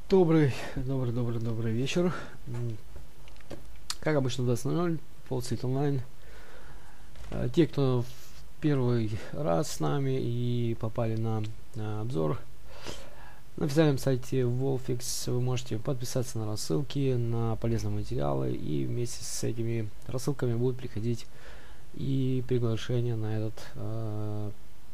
Добрый вечер. Как обычно, в 20:00, Полстрит онлайн. Те, кто в первый раз с нами и попали на обзор, на официальном сайте Wallfix вы можете подписаться на рассылки, на полезные материалы, и вместе с этими рассылками будут приходить и приглашения на этот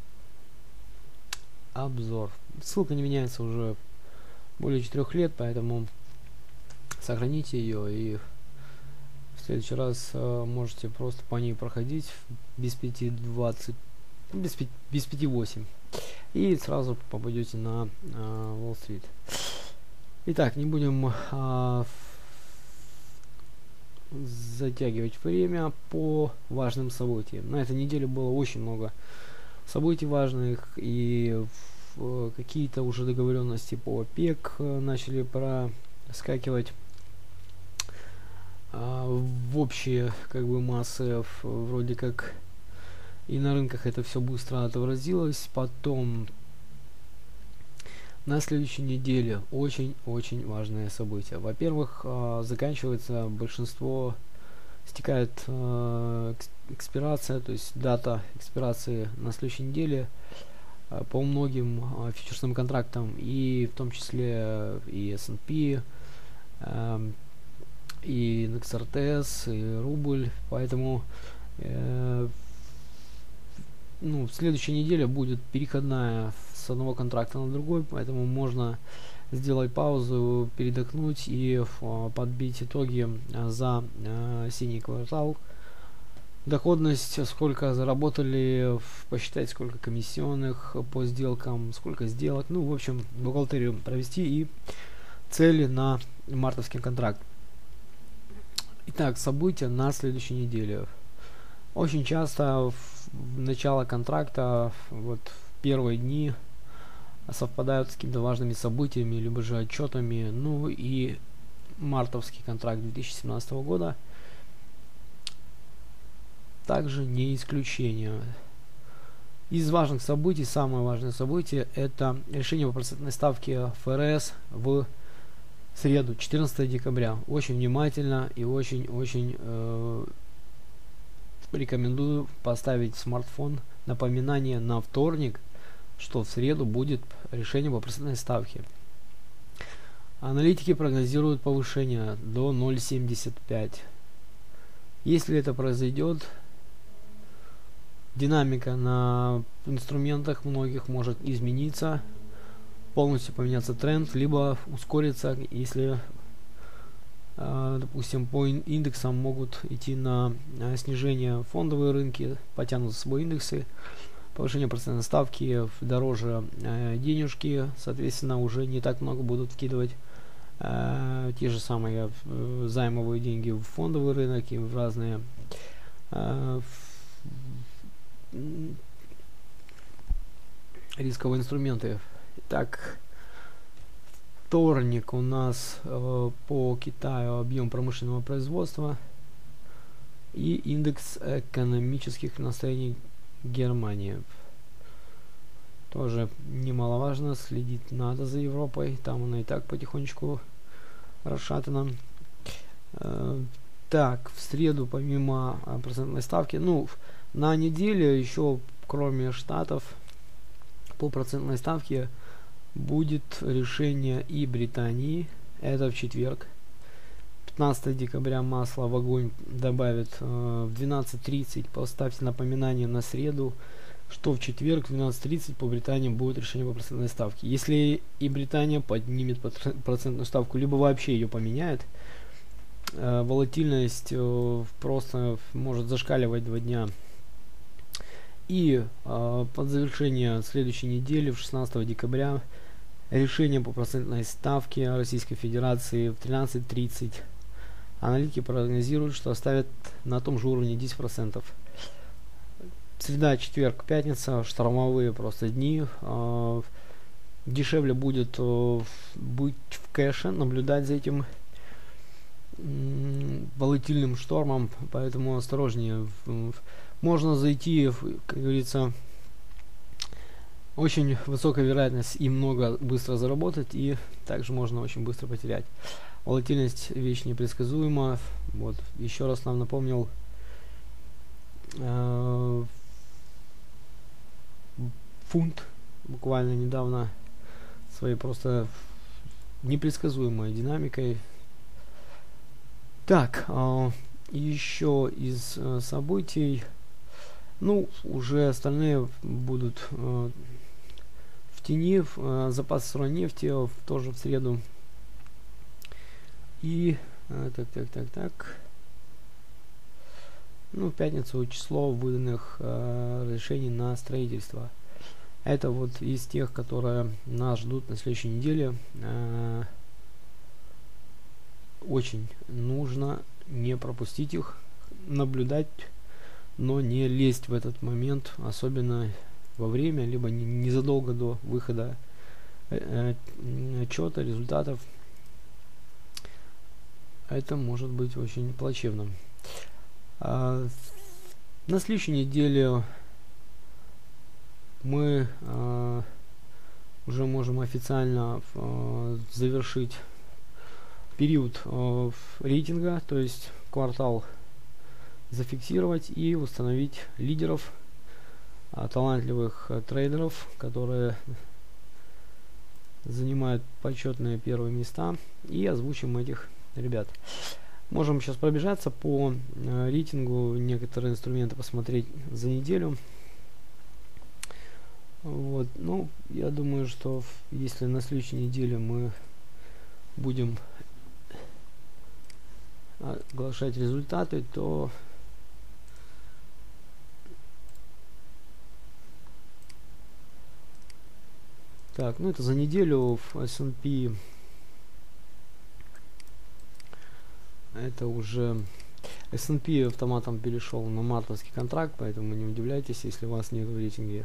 обзор. Ссылка не меняется уже более 4 лет, поэтому сохраните ее, и в следующий раз можете просто по ней проходить без 5:20, без 5:08, и сразу попадете на Уолл-стрит. Итак, не будем затягивать время по важным событиям. На этой неделе было очень много событий важных, и какие-то уже договоренности по ОПЕК начали проскакивать в общие массы. Вроде как и на рынках это все быстро отобразилось. Потом на следующей неделе очень важные события. Во-первых, заканчивается большинство, стекает экспирация, то есть дата экспирации на следующей неделе по многим фьючерсным контрактам, и в том числе и S&P, и XRTS, и рубль. Поэтому в следующей неделе будет переходная с одного контракта на другой, поэтому можно сделать паузу, передохнуть и подбить итоги за осенний квартал. Доходность, сколько заработали, посчитать, сколько комиссионных по сделкам, сколько сделок, в общем, бухгалтерию провести и цели на мартовский контракт. Итак, события на следующей неделе. Очень часто в начало контракта, в первые дни совпадают с какими-то важными событиями, либо же отчетами. И мартовский контракт 2017 года также не исключение. Из важных событий, самое важное событие — это решение по процентной ставке ФРС в среду, 14 декабря. Очень внимательно и очень рекомендую поставить в смартфон напоминание на вторник, что в среду будет решение по процентной ставке. Аналитики прогнозируют повышение до 0,75. Если это произойдет, динамика на инструментах многих может измениться, полностью поменяться тренд, либо ускориться, если, допустим, по индексам могут идти на снижение фондовые рынки, потянут за собой индексы, повышение процентной ставки, дороже денежки, соответственно, уже не так много будут вкидывать те же самые займовые деньги в фондовый рынок и в разные рисковые инструменты. Итак, вторник у нас по Китаю объем промышленного производства и индекс экономических настроений Германии. Тоже немаловажно, следить надо за Европой, там она и так потихонечку расшатана. Так, в среду, помимо процентной ставки, на неделе еще, кроме Штатов, по процентной ставке будет решение и Британии. Это в четверг. 15 декабря масло в огонь добавят в 12:30. Поставьте напоминание на среду, что в четверг в 12:30 по Британии будет решение по процентной ставке. Если и Британия поднимет процентную ставку, либо вообще ее поменяет, волатильность просто может зашкаливать 2 дня. И под завершение следующей недели, в 16 декабря, решение по процентной ставке Российской Федерации в 13:30. Аналитики прогнозируют, что оставят на том же уровне 10%. Среда, четверг, пятница, штормовые просто дни. Дешевле будет быть в кэше, наблюдать за этим волатильным штормом, поэтому осторожнее. Можно зайти, как говорится, очень высокая вероятность и много быстро заработать, и также можно очень быстро потерять. Волатильность вещь непредсказуема. Вот, еще раз нам напомнил фунт буквально недавно своей просто непредсказуемой динамикой. Так, еще из событий, ну, уже остальные будут в тени. Запас сырой нефти тоже в среду. И так. Ну, в пятницу число выданных разрешений на строительство. Это вот из тех, которые нас ждут на следующей неделе. Очень нужно не пропустить их, наблюдать, но не лезть в этот момент, особенно во время, либо незадолго до выхода отчета, результатов. Это может быть очень плачевно. На следующей неделе мы уже можем официально завершить период рейтинга, то есть квартал зафиксировать и установить лидеров, талантливых трейдеров, которые занимают почетные первые места, и озвучим этих ребят. Можем сейчас пробежаться по рейтингу, некоторые инструменты посмотреть за неделю. Вот, ну, я думаю, что если на следующей неделе мы будем оглашать результаты, то так, ну это за неделю в S&P. Это уже S&P автоматом перешел на мартовский контракт, поэтому не удивляйтесь, если у вас нет в рейтинге.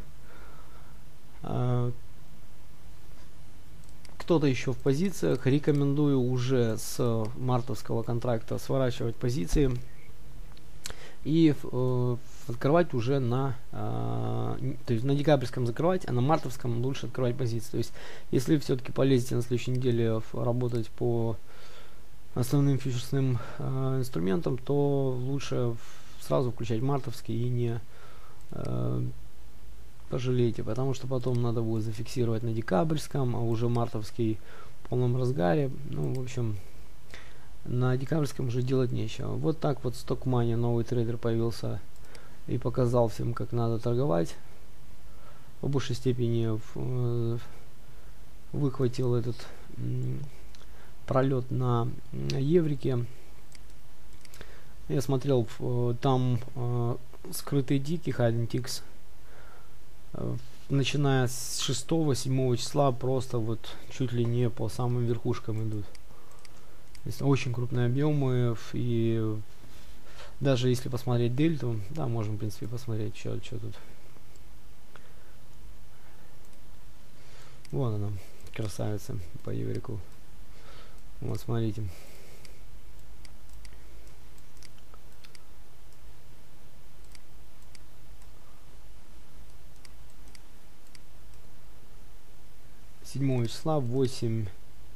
Кто-то еще в позициях. Рекомендую уже с мартовского контракта сворачивать позиции и открывать уже то есть на декабрьском закрывать, а на мартовском лучше открывать позиции. То есть если все-таки полезете на следующей неделе работать по основным фьючерсным инструментам, то лучше сразу включать мартовский и не пожалеете, потому что потом надо будет зафиксировать на декабрьском, а уже мартовский в полном разгаре. Ну, в общем, на декабрьском уже делать нечего. Вот так вот StockMoney, новый трейдер, появился и показал всем, как надо торговать. В большей степени выхватил этот пролет на еврике. Я смотрел, там скрытые дики, hidden ticks, начиная с 6-7 числа просто вот чуть ли не по самым верхушкам идут. Очень крупные объемы, и даже если посмотреть дельту, да, можем в принципе посмотреть, что тут. Вон она, красавица по еврику. Вот смотрите. Седьмого числа 8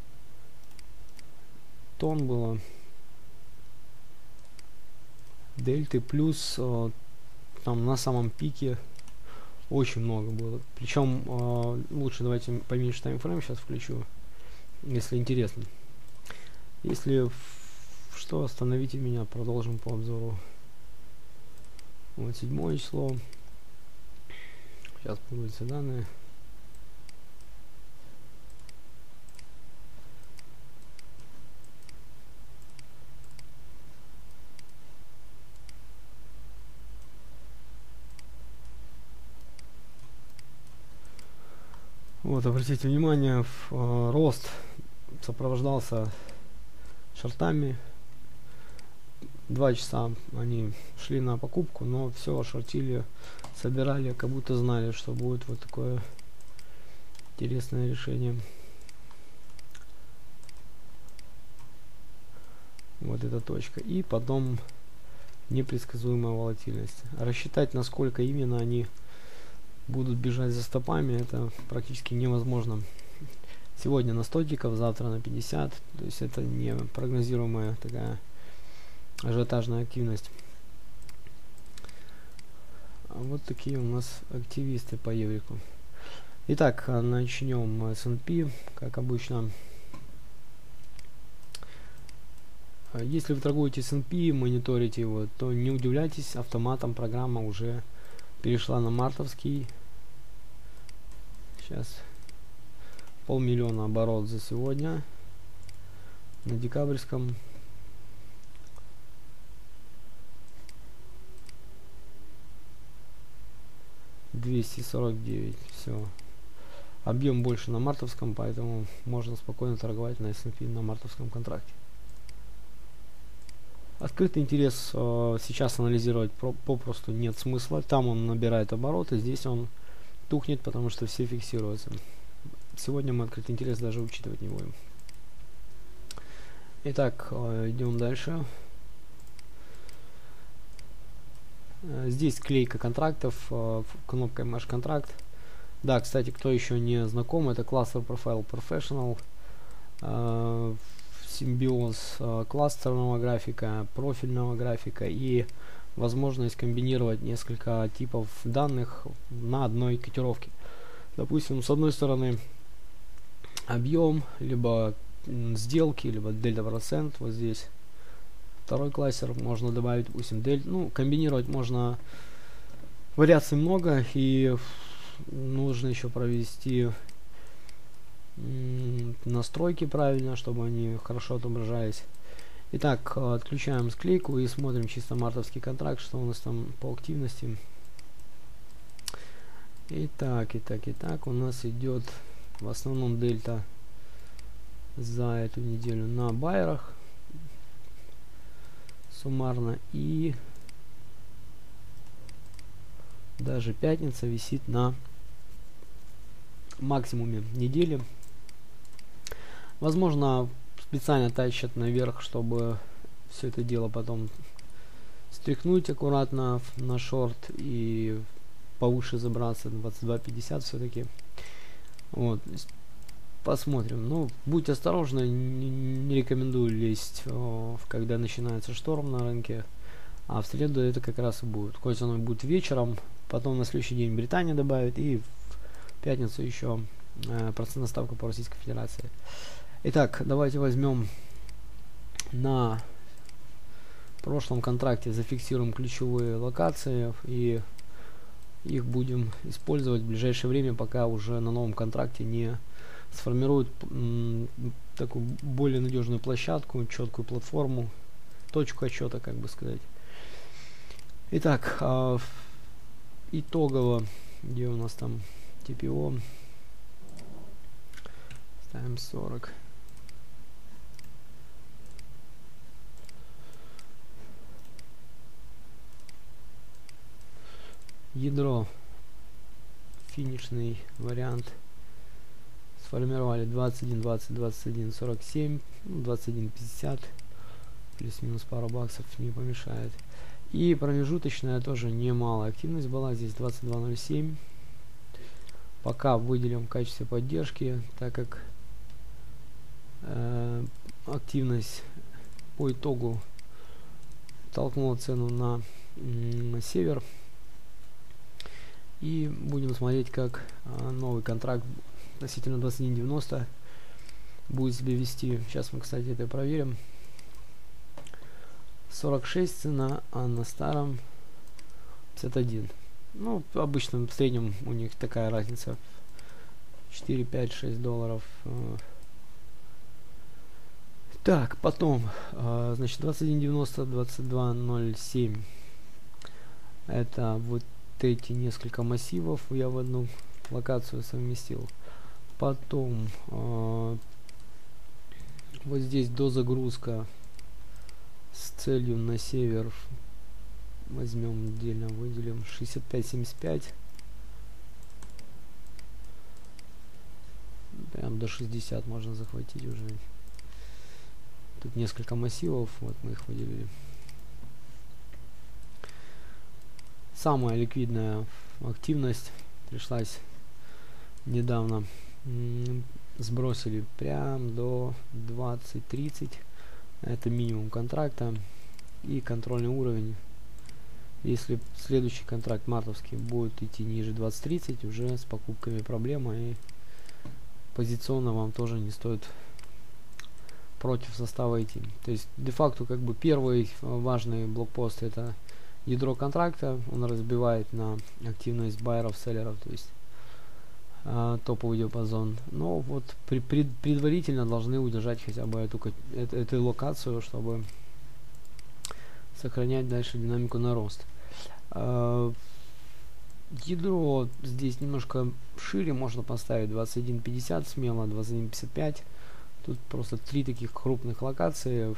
тонн было дельты, плюс там на самом пике очень много было. Причем лучше давайте поменьше таймфрейм сейчас включу, если интересно. Если что, остановите меня, продолжим по обзору. Вот 7 число. Сейчас появятся данные. Вот, обратите внимание, рост сопровождался шортами. 2 часа они шли на покупку, но все шортили, собирали, как будто знали, что будет вот такое интересное решение. Вот эта точка. И потом непредсказуемая волатильность. Рассчитать, насколько именно они будут бежать за стопами, это практически невозможно. Сегодня на 100 тиков, завтра на 50, то есть это не прогнозируемая такая ажиотажная активность. Вот такие у нас активисты по еврику. Итак, начнем S&P, как обычно. Если вы торгуете S&P, мониторите его, то не удивляйтесь, автоматом программа уже перешла на мартовский. Сейчас 500 000 оборот за сегодня. На декабрьском 249. Все. Объем больше на мартовском, поэтому можно спокойно торговать на S&P на мартовском контракте. Открытый интерес сейчас анализировать попросту нет смысла. Там он набирает обороты, здесь он тухнет, потому что все фиксируются. Сегодня мы открытый интерес даже учитывать не будем. Итак, идем дальше. Здесь клейка контрактов, кнопкой Mesh контракт. Да, кстати, кто еще не знаком, это Cluster Profile Professional, симбиоз кластерного графика, профильного графика и возможность комбинировать несколько типов данных на одной котировке. Допустим, с одной стороны объем, либо сделки, либо дельта процент, вот здесь второй кластер, можно добавить, допустим, ну, комбинировать можно, вариаций много, и нужно еще провести настройки правильно, чтобы они хорошо отображались. Итак, отключаем склейку и смотрим чисто мартовский контракт, что у нас там по активности. Итак, у нас идет в основном дельта за эту неделю на байерах суммарно, и даже пятница висит на максимуме недели. Возможно, специально тащат наверх, чтобы все это дело потом стряхнуть аккуратно на шорт и повыше забраться, 22.50 все-таки. Вот, посмотрим. Ну, будьте осторожны, не рекомендую лезть, когда начинается шторм на рынке. А в среду это как раз и будет. Хоть оно будет вечером, потом на следующий день Британия добавит, и в пятницу еще процентная ставка по Российской Федерации. Итак, давайте возьмем на прошлом контракте, зафиксируем ключевые локации и их будем использовать в ближайшее время, пока уже на новом контракте не сформируют такую более надежную площадку, четкую платформу, точку отчета, как бы сказать. Итак, итогово, где у нас там TPO, ставим 40. Ядро, финишный вариант сформировали 21, 20, 21, 47, 21, 50, плюс-минус пару баксов не помешает. И промежуточная тоже немалая активность была, здесь 22.07. Пока выделим в качестве поддержки, так как активность по итогу толкнула цену на север. И будем смотреть, как новый контракт относительно 21.90 будет себя вести. Сейчас мы, кстати, это проверим. 46 цена, а на старом 51. Ну, обычно в среднем у них такая разница 4, 5, 6 долларов. Так, потом, значит, 21.90, 22.07. Это вот эти несколько массивов я в одну локацию совместил. Потом вот здесь дозагрузка с целью на север. Возьмем отдельно, выделим 65-75. Прям до 60 можно захватить уже. Тут несколько массивов, вот мы их выделили. Самая ликвидная активность пришлась недавно. Сбросили прям до 20-30. Это минимум контракта. И контрольный уровень. Если следующий контракт мартовский будет идти ниже 20-30, уже с покупками проблема. И позиционно вам тоже не стоит против состава идти. То есть де-факто как бы первый важный блокпост — это ядро контракта. Он разбивает на активность байеров, селлеров, то есть топовый диапазон. Но вот предварительно должны удержать хотя бы эту локацию, чтобы сохранять дальше динамику на рост. Ядро здесь немножко шире можно поставить, 21.50 смело, 21.55. Тут просто 3 таких крупных локации.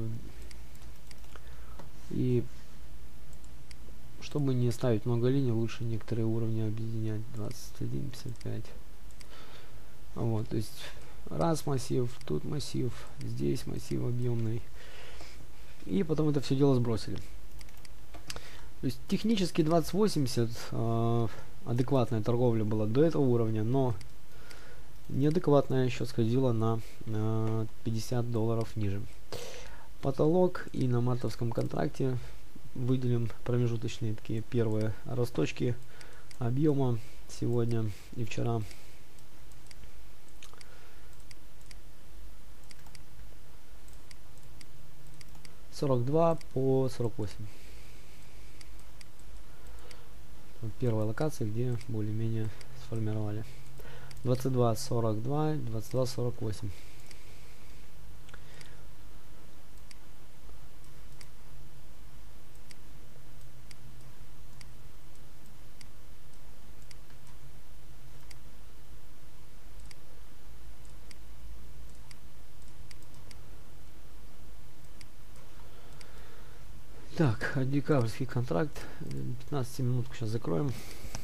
И чтобы не ставить много линий, лучше некоторые уровни объединять. 21.55. Вот, то есть раз массив, тут массив, здесь массив объемный. И потом это все дело сбросили. То есть технически 20.80 адекватная торговля была до этого уровня, но неадекватная еще скользила на $50 ниже. Потолок, и на мартовском контракте выделим промежуточные такие первые росточки объема сегодня и вчера. $42 по 48. Первая локация, где более-менее сформировали. 22.42, 22.48. Так, декабрьский контракт, 15 минутку сейчас закроем.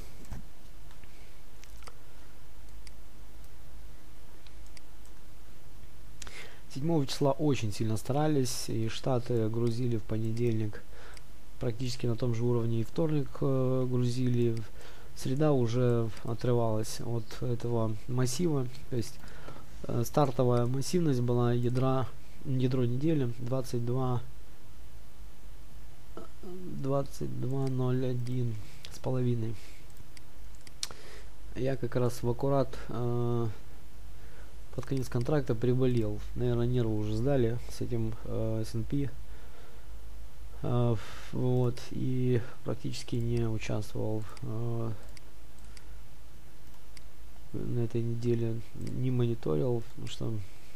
Седьмого числа очень сильно старались, и Штаты грузили в понедельник практически на том же уровне, и вторник грузили. Среда уже отрывалась от этого массива, то есть стартовая массивность была ядро недели 22.01 с половиной. Я как раз в аккурат под конец контракта приболел. Наверное, нервы уже сдали с этим S&P. Вот, и практически не участвовал на этой неделе, не мониторил, потому что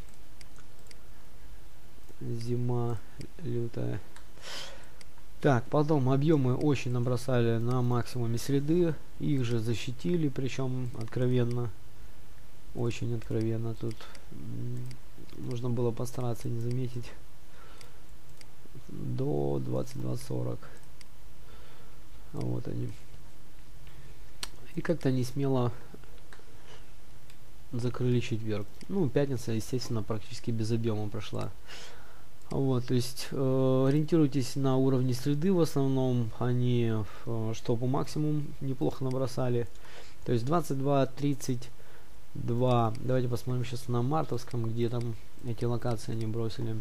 зима лютая. Так, потом объемы очень набросали на максимуме среды, их же защитили, причем откровенно, очень откровенно. Тут нужно было постараться не заметить до 22.40. Вот они. И как-то не смело закрыли четверг. Ну, пятница, естественно, практически без объема прошла. Вот, то есть ориентируйтесь на уровни среды в основном, они что по максимуму неплохо набросали. То есть 22.32. Давайте посмотрим сейчас на мартовском, где там эти локации они бросили.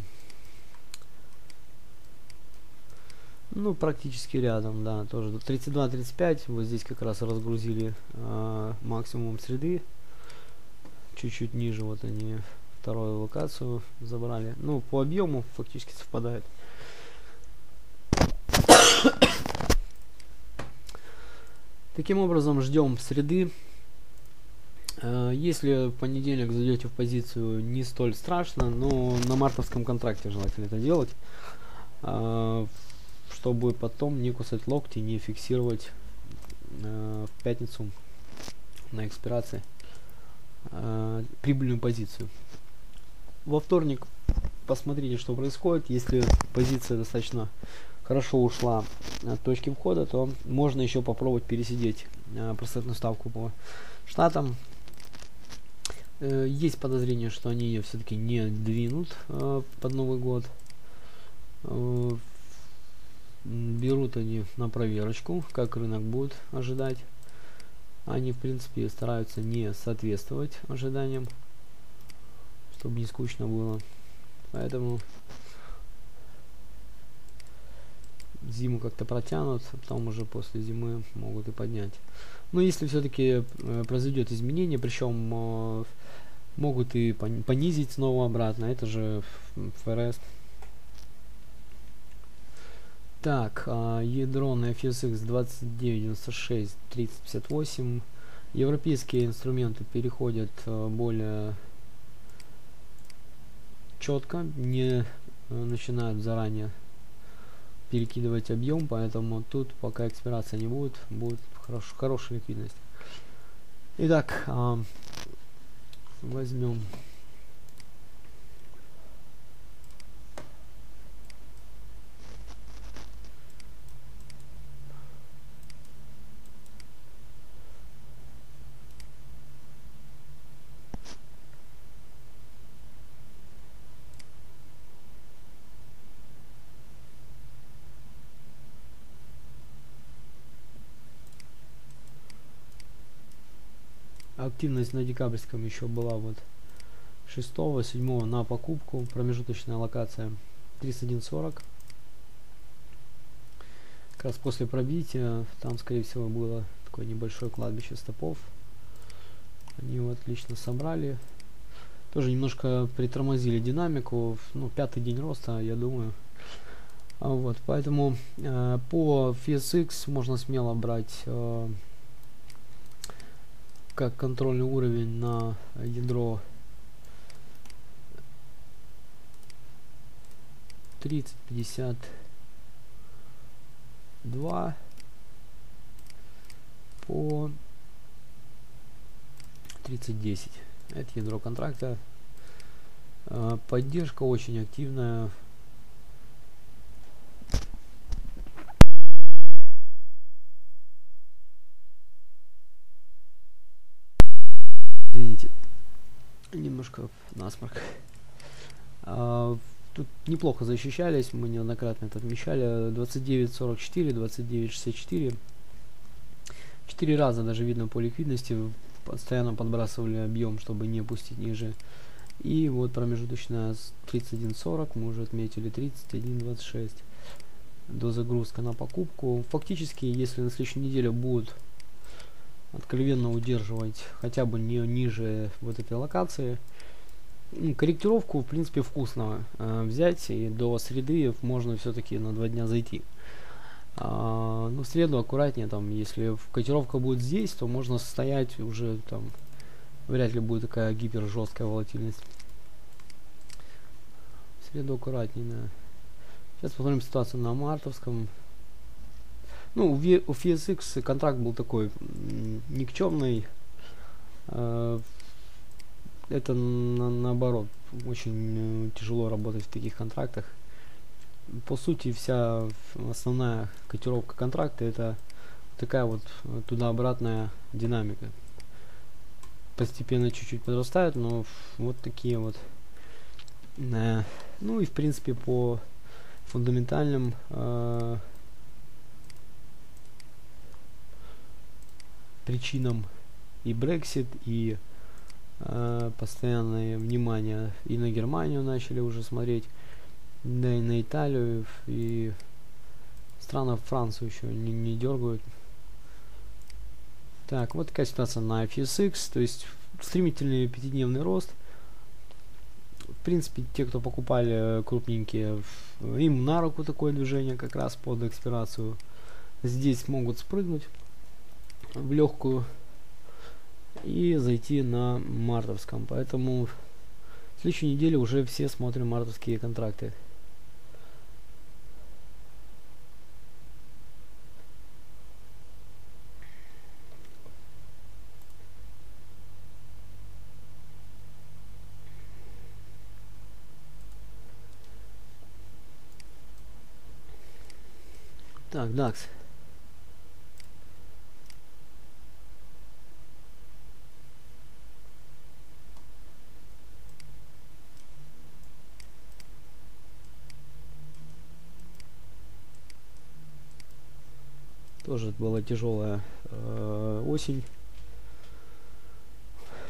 Ну, практически рядом, да, тоже 32-35. Вот здесь как раз разгрузили максимум среды. Чуть-чуть ниже вот они вторую локацию забрали. Ну, по объему фактически совпадает. Таким образом, ждем среды. Если в понедельник зайдете в позицию, не столь страшно, но на мартовском контракте желательно это делать, чтобы потом не кусать локти, не фиксировать в пятницу на экспирации прибыльную позицию. Во вторник посмотрите, что происходит. Если позиция достаточно хорошо ушла от точки входа, то можно еще попробовать пересидеть процентную ставку по штатам. Есть подозрение, что они ее все-таки не двинут под Новый год. Берут они на проверочку, как рынок будет ожидать. Они, в принципе, стараются не соответствовать ожиданиям, чтобы не скучно было. Поэтому зиму как-то протянут, а потом уже после зимы могут и поднять. Но если все-таки произойдет изменение, причем могут и понизить снова обратно, это же ФРС. Так, ядро на FSX 2996 3058. Европейские инструменты переходят более четко, не начинают заранее перекидывать объем, поэтому тут пока экспирация не будет, будет хорошая ликвидность. Итак, возьмем активность на декабрьском еще была вот 6-7 на покупку, промежуточная локация 31.40. Как раз после пробития там, скорее всего, было такое небольшое кладбище стопов. Они его отлично собрали. Тоже немножко притормозили динамику. Ну, 5-й день роста, я думаю. Вот, поэтому по FSX можно смело брать как контрольный уровень на ядро 30.52 по 30.10. Это ядро контракта. Поддержка очень активная. Извините, немножко насморк. Тут неплохо защищались, мы неоднократно это отмечали. 29.44, 29.64. 4 раза даже видно по ликвидности. Постоянно подбрасывали объем, чтобы не опустить ниже. И вот промежуточная 31.40, мы уже отметили 31.26. До загрузка на покупку. Фактически, если на следующей неделе будут откровенно удерживать хотя бы не ниже вот этой локации, корректировку в принципе вкусно взять, и до среды можно все-таки на 2 дня зайти. Но в среду аккуратнее, там, если котировка будет здесь, то можно стоять уже там, вряд ли будет такая гипер жесткая волатильность. В среду аккуратнее, да. Сейчас посмотрим ситуацию на мартовском. Ну, у FSX контракт был такой никчемный. Это наоборот, очень тяжело работать в таких контрактах. По сути, вся основная котировка контракта это такая вот туда-обратная динамика. Постепенно чуть-чуть подрастает, но вот такие вот. Ну и в принципе по фундаментальным причинам и Brexit, и постоянное внимание и на Германию начали уже смотреть, да и на Италию, и странно Францию еще не дергают. Так, вот такая ситуация на FSX, то есть стремительный 5-дневный рост. В принципе, те, кто покупали крупненькие, им на руку такое движение как раз под экспирацию. Здесь могут спрыгнуть в легкую и зайти на мартовском. Поэтому в следующей неделе уже все смотрим мартовские контракты. Так, DAX. Тоже была тяжелая осень.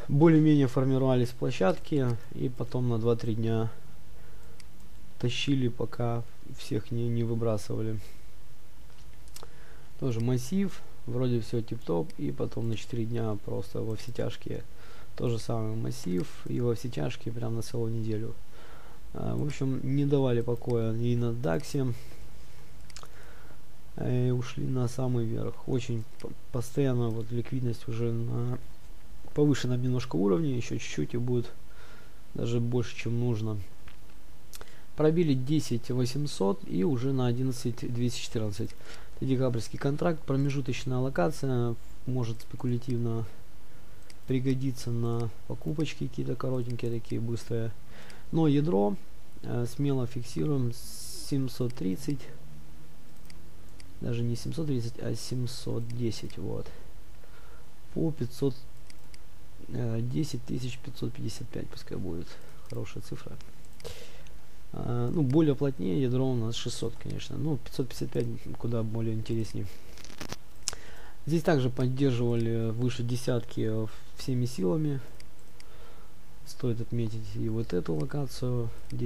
более-менее формировались площадки, и потом на 2-3 дня тащили, пока всех не выбрасывали. Тоже массив, вроде все тип-топ, и потом на 4 дня просто во все тяжкие. То же самое массив, и во все тяжкие прям на целую неделю. В общем, не давали покоя и на DAX, и ушли на самый верх. Очень постоянно вот ликвидность уже на повышенном немножко уровне, еще чуть-чуть и будет даже больше, чем нужно. Пробили 10 800 и уже на 11 214. Это декабрьский контракт, промежуточная аллокация, может спекулятивно пригодиться на покупочки какие-то коротенькие, такие быстрые. Но ядро смело фиксируем 730, даже не 730, а 710, вот, по 10 555, пускай будет хорошая цифра. Ну, более плотнее ядро у нас 600, конечно, ну 555 куда более интереснее. Здесь также поддерживали выше десятки всеми силами. Стоит отметить и вот эту локацию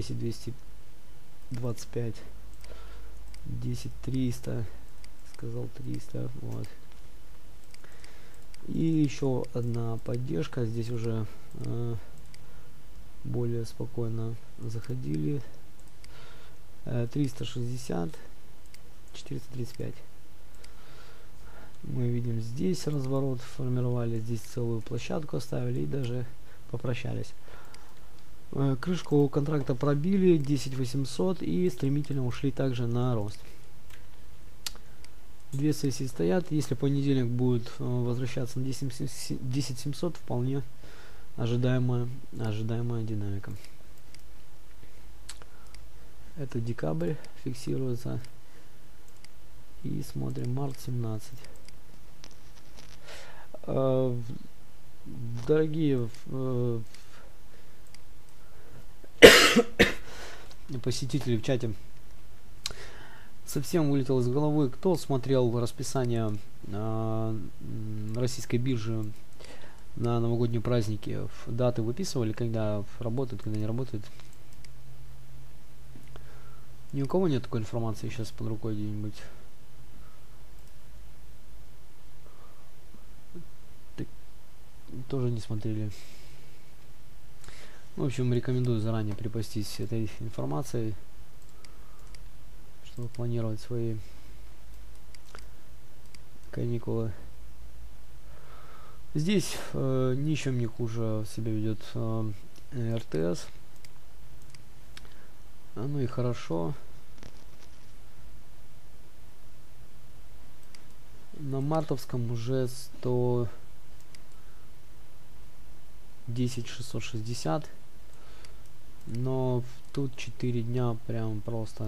10225, 10300, сказал 300, вот. И еще одна поддержка, здесь уже более спокойно заходили. 360, 435. Мы видим, здесь разворот формировали, здесь целую площадку оставили и даже попрощались. Крышку контракта пробили 10 800 и стремительно ушли также на рост. Две сессии стоят. Если понедельник будет возвращаться на 10 700, вполне ожидаемая динамика. Это декабрь фиксируется. И смотрим март 17. Дорогие посетители в чате, совсем вылетел из головы, кто смотрел расписание российской биржи на новогодние праздники, даты выписывали, когда работает, когда не работает? Ни у кого нет такой информации сейчас под рукой где-нибудь? Тоже не смотрели. В общем, рекомендую заранее припастись этой информацией, чтобы планировать свои каникулы. Здесь ничем не хуже себя ведет РТС. Ну и хорошо. На мартовском уже 110 660, но тут 4 дня прям просто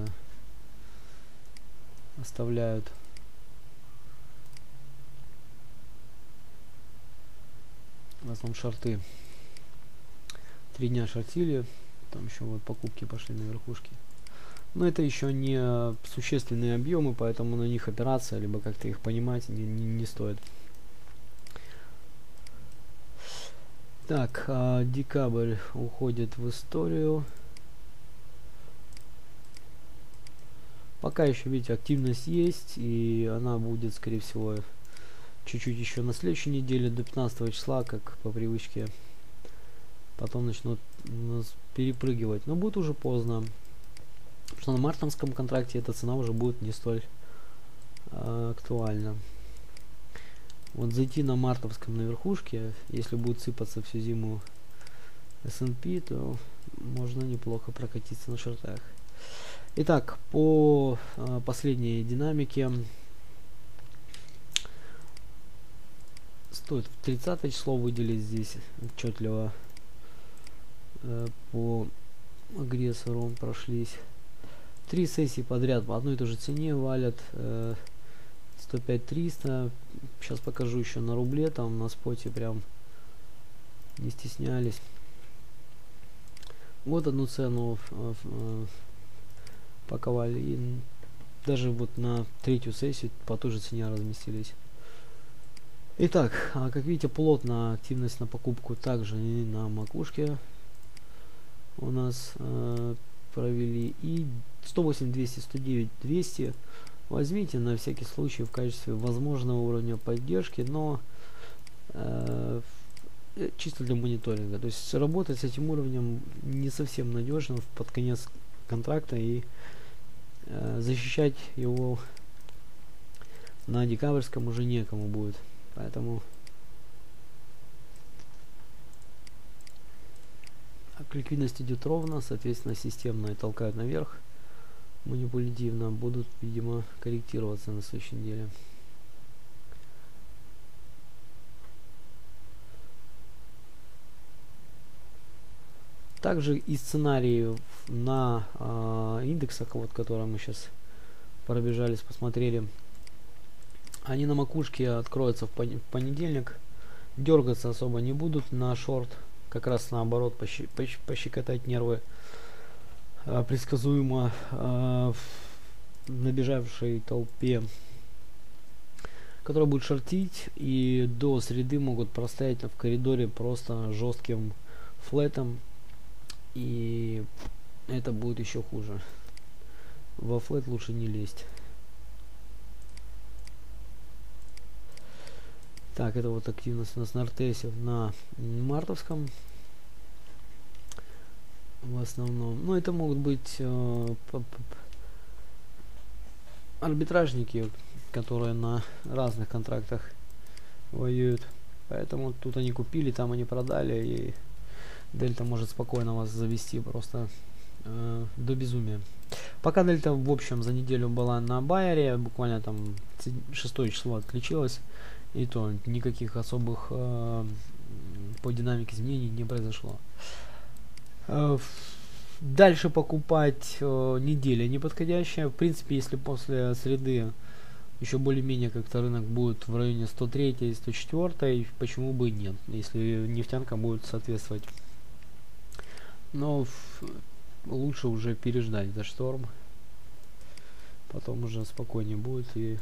оставляют в основном шорты. 3 дня шортили, там еще вот покупки пошли на верхушке. Но это еще не существенные объемы, поэтому на них операция, либо как-то их понимать не стоит. Так, декабрь уходит в историю. Пока еще, видите, активность есть, и она будет, скорее всего, чуть-чуть еще на следующей неделе, до 15 числа, как по привычке. Потом начнут нас перепрыгивать, но будет уже поздно. Потому что на мартовском контракте эта цена уже будет не столь актуальна. Вот зайти на мартовском на верхушке, если будет сыпаться всю зиму S&P, то можно неплохо прокатиться на шортах. Итак, по последней динамике стоит 30 число выделить здесь отчетливо. По агрессору прошлись 3 сессии подряд по одной и той же цене валят. 105-300. Сейчас покажу еще на рубле, там на споте прям не стеснялись. Вот одну цену паковали, и даже вот на третью сессию по той же цене разместились. Итак, как видите, плотная активность на покупку также и на макушке у нас провели. И 108, 200, 109, 200 возьмите на всякий случай в качестве возможного уровня поддержки, но чисто для мониторинга. То есть работать с этим уровнем не совсем надежно под конец контракта, и защищать его на декабрьском уже некому будет. Поэтому ликвидность идет ровно, соответственно, системно и толкают наверх. Манипулятивно будут, видимо, корректироваться на следующей неделе. Также и сценарии на индексах, вот, которые мы сейчас пробежались, посмотрели, они на макушке откроются в понедельник. Дергаться особо не будут на шорт. Как раз наоборот, пощекотать нервы предсказуемо в набежавшей толпе, которая будет шортить, и до среды могут простоять в коридоре просто жестким флетом, и это будет еще хуже. Во флет лучше не лезть. Так, это вот активность у нас на РТСе на мартовском в основном. Но это могут быть арбитражники, которые на разных контрактах воюют. Поэтому тут они купили, там они продали, и дельта может спокойно вас завести просто до безумия. Пока дельта в общем за неделю была на байере, буквально там 6 число отключилась. И то никаких особых по динамике изменений не произошло. Дальше покупать неделя неподходящая. В принципе, если после среды еще более-менее как-то рынок будет в районе 103 и 104, почему бы и нет, если нефтянка будет соответствовать. Но лучше уже переждать этот шторм. Потом уже спокойнее будет, и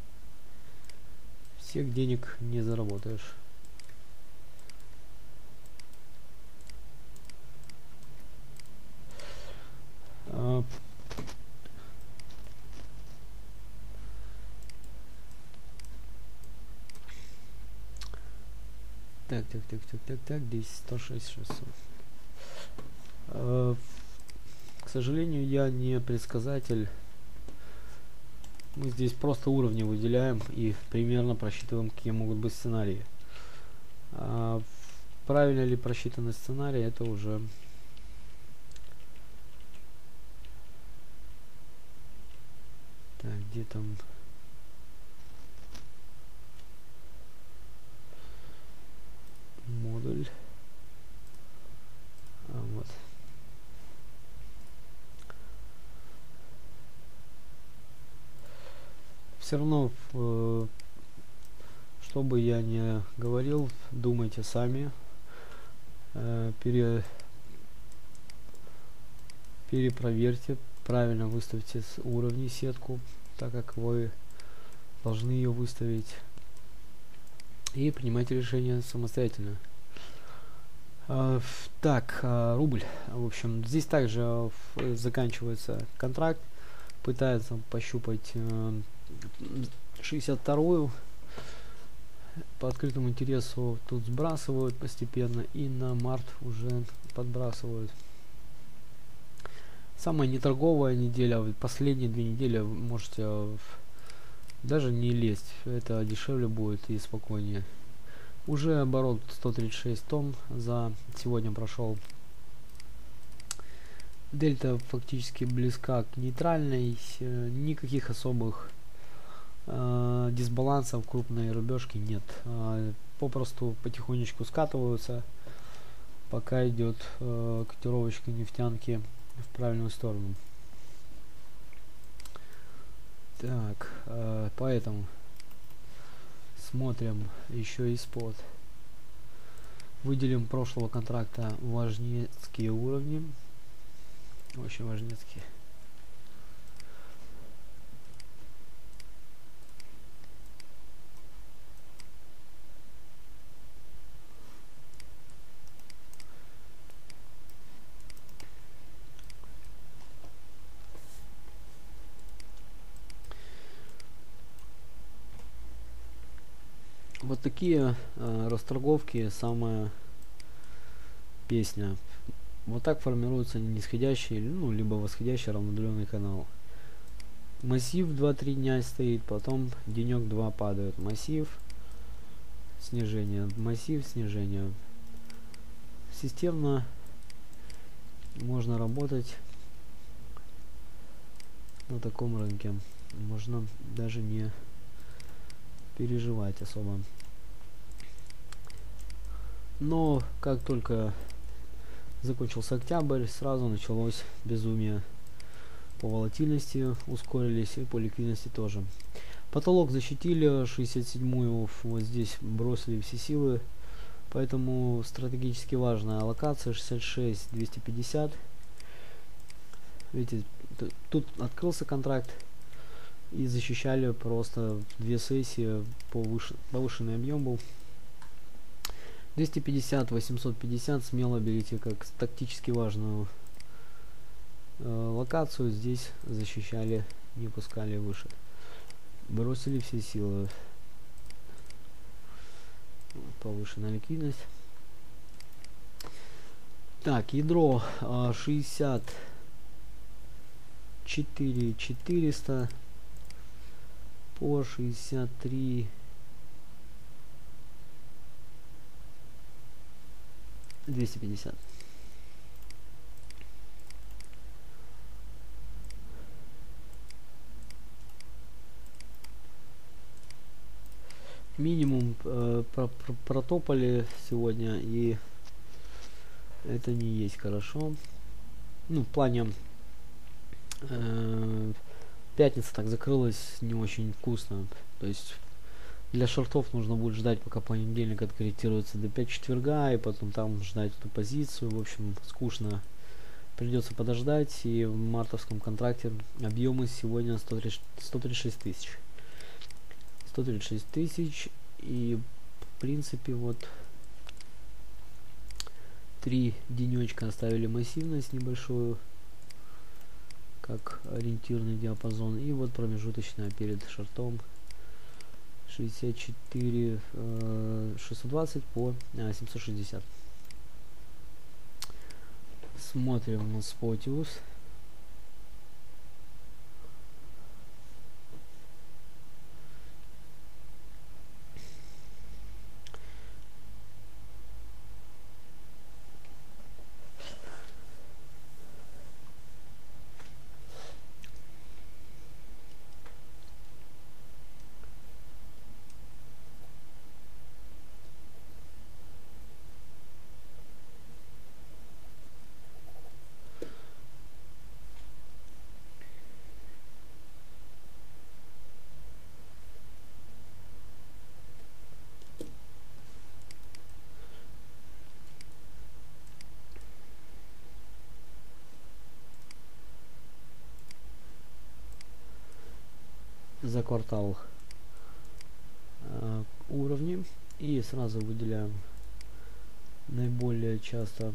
всех денег не заработаешь. Так, здесь 106 600. К сожалению, я не предсказатель. Мы здесь просто уровни выделяем и примерно просчитываем, какие могут быть сценарии. Правильно ли просчитаны сценарии, это уже так, где там модуль? Вот. Все равно, что бы я ни говорил, думайте сами, перепроверьте, правильно выставьте уровни сетку, так как вы должны ее выставить, и принимайте решение самостоятельно. Так, рубль. В общем, здесь также заканчивается контракт, пытается пощупать 62-ю. По открытому интересу тут сбрасывают постепенно, и на март уже подбрасывают. Самая неторговая неделя, последние 2 недели можете даже не лезть, это дешевле будет и спокойнее. Уже оборот 136 тонн за сегодня прошел. Дельта фактически близка к нейтральной, никаких особых дисбалансов, крупной рубежки нет. Попросту потихонечку скатываются, пока идет котировочка нефтянки в правильную сторону. Так, поэтому смотрим еще и спот. Выделим прошлого контракта важнецкие уровни. Очень важнецкие. Вот такие расторговки, самая песня. Вот так формируется нисходящий, ну, либо восходящий равнодуленный канал. Массив 2-3 дня стоит, потом денек 2 падают. Массив, снижение, массив, снижение. Системно можно работать на таком рынке. Можно даже не переживать особо. Но как только закончился октябрь, сразу началось безумие. По волатильности ускорились и по ликвидности тоже. Потолок защитили, 67-ю вот здесь бросили все силы. Поэтому стратегически важная локация 66-250. Видите, тут открылся контракт и защищали просто 2 сессии, повышенный объем был. 250-850 смело берите как тактически важную локацию. Здесь защищали, не пускали выше. Бросили все силы. Повышенная ликвидность. Так, ядро 64 400 по 63 250. Минимум протопали сегодня, и это не есть хорошо. Ну, в плане пятница так закрылась не очень вкусно. То есть для шортов нужно будет ждать, пока понедельник откорректируется до 5 четверга, и потом там ждать эту позицию. В общем, скучно. Придется подождать, и в мартовском контракте объемы сегодня 136 тысяч. 136 тысяч, и в принципе вот 3 денечка оставили массивность небольшую, как ориентирный диапазон, и вот промежуточная перед шортом 64 620 по 760. Смотрим на Spotius. За квартал уровни, и сразу выделяем наиболее часто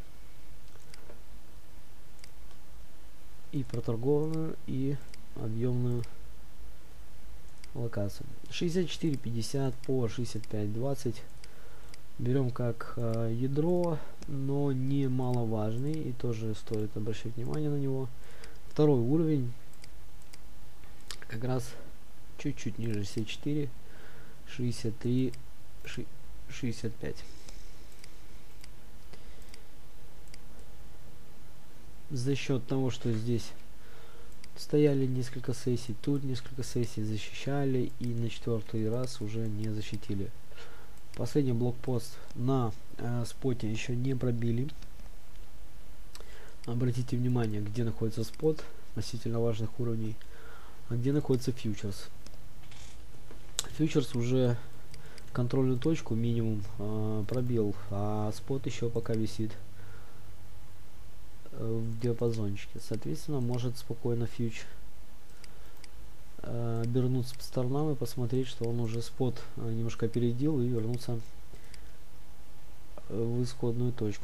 и проторгованную, и объемную локацию. 64.50 по 65.20 берем как ядро, но немаловажный, и тоже стоит обращать внимание на него. Второй уровень как раз чуть-чуть ниже 64, 63, 65. За счет того, что здесь стояли несколько сессий, тут несколько сессий защищали, и на 4-й раз уже не защитили. Последний блокпост на споте еще не пробили. Обратите внимание, где находится спот относительно важных уровней, а где находится фьючерс. Фьючерс уже контрольную точку минимум пробил, а спот еще пока висит в диапазончике. Соответственно, может спокойно фьюч обернуться по сторонам и посмотреть, что он уже спот немножко опередил, и вернуться в исходную точку.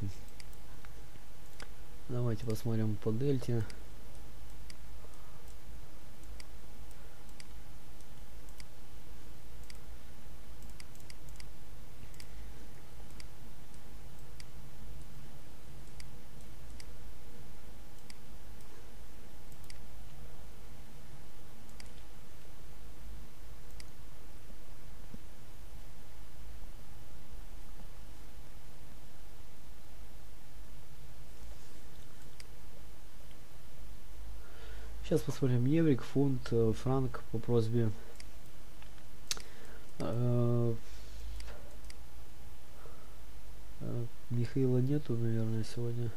Давайте посмотрим по дельте. Сейчас посмотрим еврик, фунт, франк по просьбе Михаила нету, наверное, сегодня.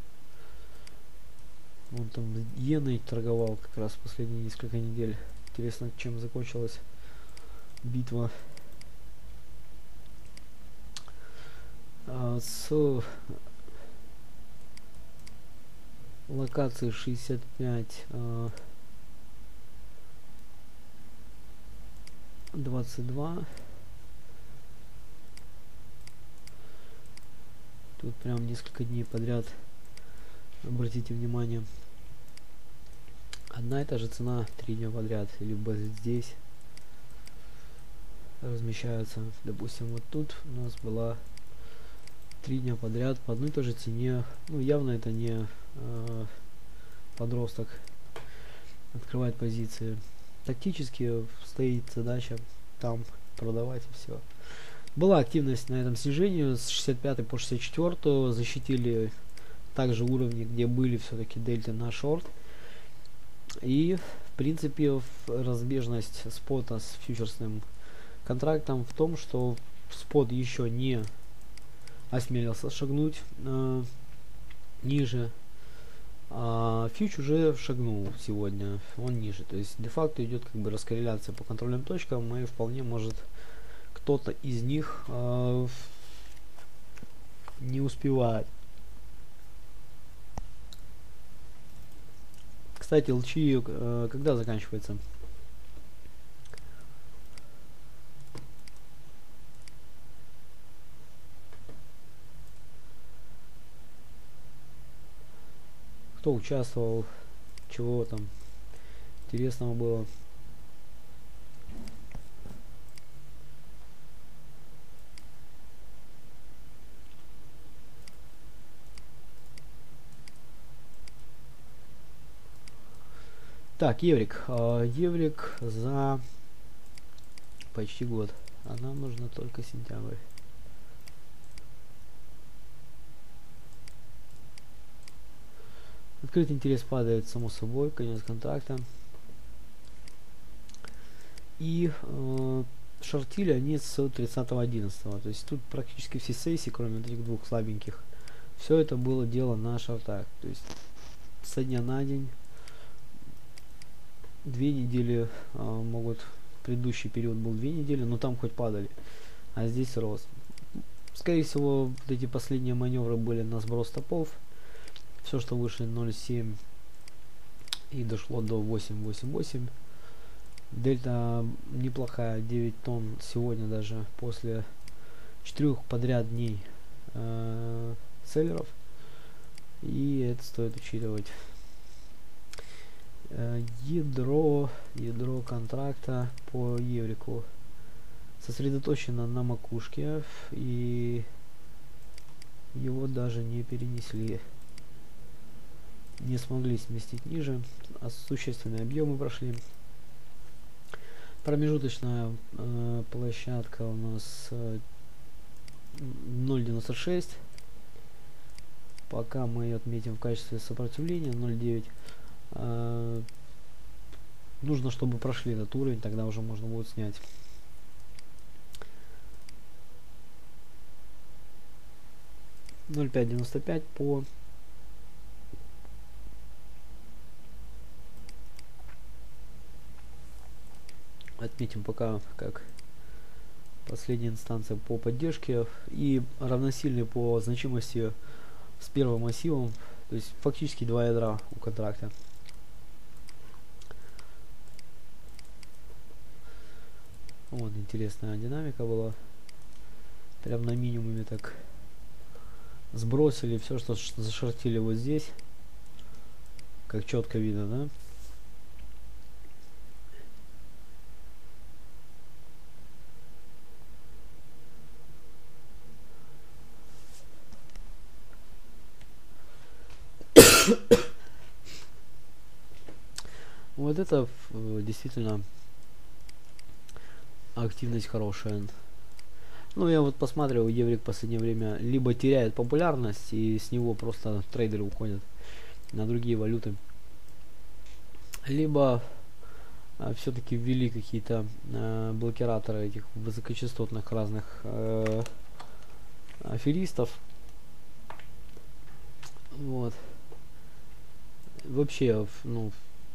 Он там иеной торговал как раз последние несколько недель. Интересно, чем закончилась битва. С локации 65 22. Тут прям несколько дней подряд, обратите внимание, одна и та же цена 3 дня подряд, либо здесь размещаются. Допустим, вот тут у нас была 3 дня подряд по одной и той же цене. Ну, явно это не подросток открывает позиции. Тактически стоит задача там продавать и все. Была активность на этом снижении с 65 по 64, защитили также уровни, где были все-таки дельты на шорт. И в принципе разбежность спота с фьючерсным контрактом в том, что спот еще не осмелился шагнуть ниже, а фьюч уже шагнул сегодня, он ниже. То есть де-факто идет как бы раскорреляция по контрольным точкам, и вполне может кто-то из них не успевает. Кстати, ЛЧ когда заканчивается? Кто участвовал, чего там интересного было? Так, еврик. Еврик за почти год. А нам нужно только сентябрь. Открытый интерес падает само собой, конец контракта. И шортили они с 30.11. То есть тут практически все сессии, кроме этих двух слабеньких, все это было дело на шортах. То есть со дня на день. 2 недели могут, предыдущий период был 2 недели, но там хоть падали, а здесь рост. Скорее всего, вот эти последние маневры были на сброс топов. Все, что выше 0.7 и дошло до 8.88. Дельта неплохая, 9 тонн сегодня даже после 4 подряд дней селлеров. И это стоит учитывать. Ядро контракта по еврику сосредоточено на макушке, и его даже не перенесли, не смогли сместить ниже, а существенные объемы прошли. Промежуточная площадка у нас 0.96, пока мы ее отметим в качестве сопротивления 0.9. Нужно, чтобы прошли этот уровень, тогда уже можно будет снять. $0.595 по отметим пока как последняя инстанция по поддержке, и равносильный по значимости с первым массивом, то есть фактически 2 ядра у контракта. Вот интересная динамика была. Прям на минимуме так сбросили все, что зашортили вот здесь. Как четко видно, да? Вот это действительно активность хорошая. Ну, я вот посмотрел, еврик в последнее время либо теряет популярность, и с него просто трейдеры уходят на другие валюты, либо все-таки ввели какие-то блокираторы этих высокочастотных разных аферистов. Вот. Вообще, ну,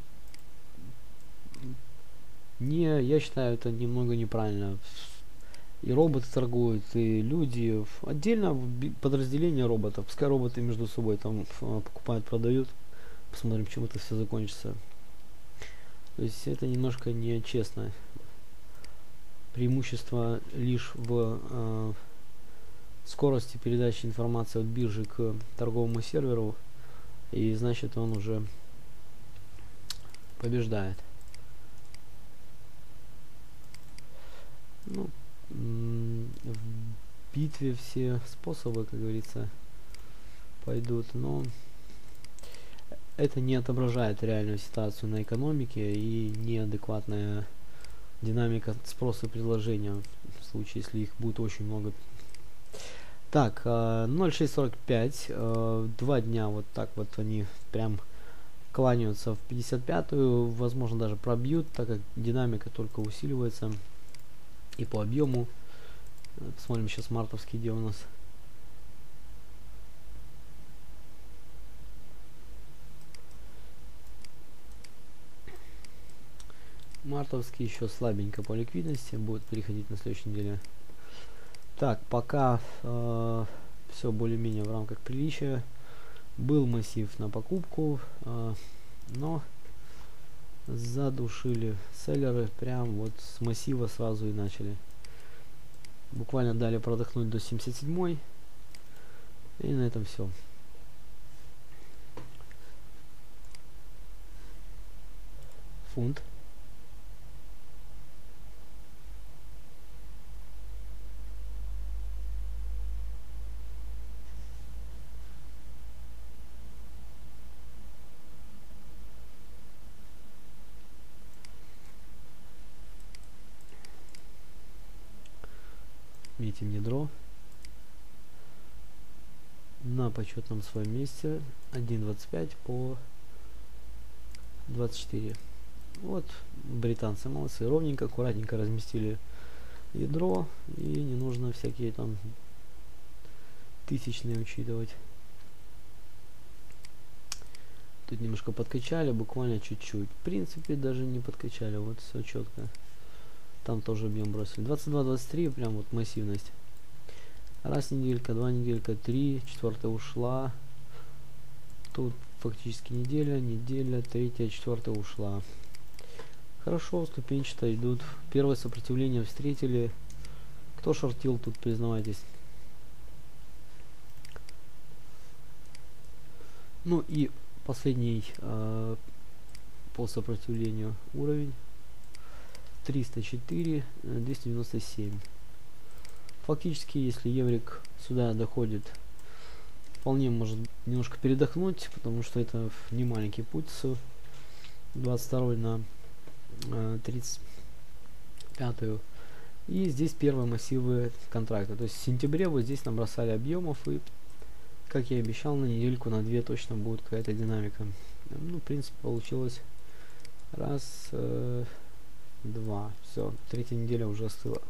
я считаю, это немного неправильно. И роботы торгуют, и люди. Отдельно подразделение роботов. Пускай роботы между собой там покупают, продают. Посмотрим, чем это все закончится. То есть это немножко нечестно. Преимущество лишь в скорости передачи информации от биржи к торговому серверу. И значит, он уже побеждает. Ну, в битве все способы, как говорится, пойдут, но это не отображает реальную ситуацию на экономике и неадекватная динамика спроса и предложения в случае, если их будет очень много. Так, 0.645, 2 дня вот так вот они прям кланяются в 55-ю, возможно даже пробьют, так как динамика только усиливается и по объему. Посмотрим сейчас мартовский, где у нас. Мартовский еще слабенько по ликвидности, будет переходить на следующей неделе. Так, пока все более-менее в рамках приличия. Был массив на покупку, но задушили селлеры, прям вот с массива сразу и начали. Буквально дали продохнуть до 77-й, и на этом все. Фунт. Метим ядро на почетном своем месте 1.25 по 24. Вот британцы молодцы, ровненько, аккуратненько разместили ядро, и не нужно всякие там тысячные учитывать. Тут немножко подкачали, буквально чуть-чуть. В принципе, даже не подкачали, вот все четко. Там тоже объем бросили. 22-23, прям вот массивность. Раз неделька, 2 неделька, 3, 4 ушла. Тут фактически неделя, 3, 4 ушла. Хорошо, ступенчато идут. Первое сопротивление встретили. Кто шортил тут, признавайтесь. Ну и последний по сопротивлению уровень. 304, 297. Фактически, если еврик сюда доходит, вполне может немножко передохнуть, потому что это не маленький путь с 22 на 35. И здесь первые массивы контракта. То есть в сентябре вот здесь набросали объемов, и, как я и обещал, на недельку, на 2 точно будет какая-то динамика. Ну, в принципе, получилось раз, два. Все, третья неделя уже остыла.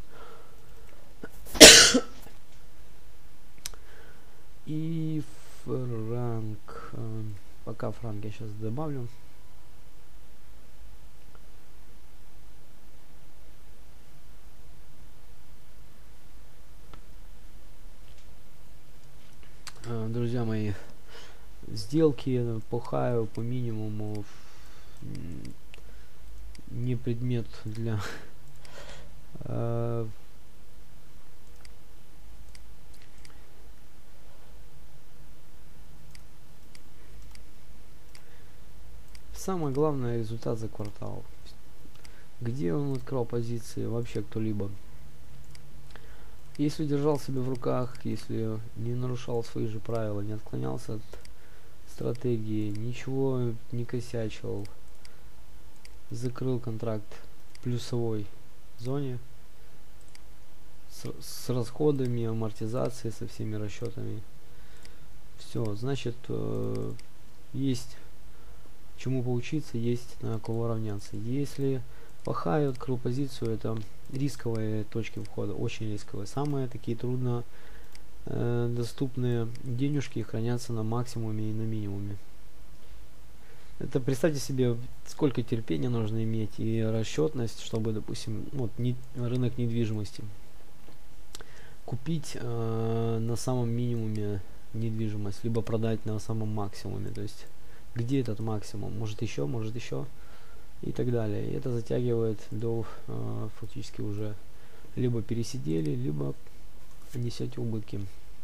И франк. Пока франк я сейчас добавлю. Друзья мои, сделки по хаю, по минимуму, не предмет для самое главное результат за квартал. Где он открыл позиции, вообще кто-либо. Если держал себя в руках, если не нарушал свои же правила, не отклонялся от стратегии, ничего не косячил, закрыл контракт в плюсовой зоне с расходами, амортизацией, со всеми расчетами. Все, значит, есть чему поучиться, есть на кого равняться. Если плохая открыл позицию, это рисковые точки входа, очень рисковые. Самые такие трудно доступные денежки хранятся на максимуме и на минимуме. Это представьте себе, сколько терпения нужно иметь и расчетность, чтобы, допустим, вот рынок недвижимости купить на самом минимуме недвижимость, либо продать на самом максимуме. То есть где этот максимум? Может еще и так далее. И это затягивает до фактически уже либо пересидели, либо несете убытки.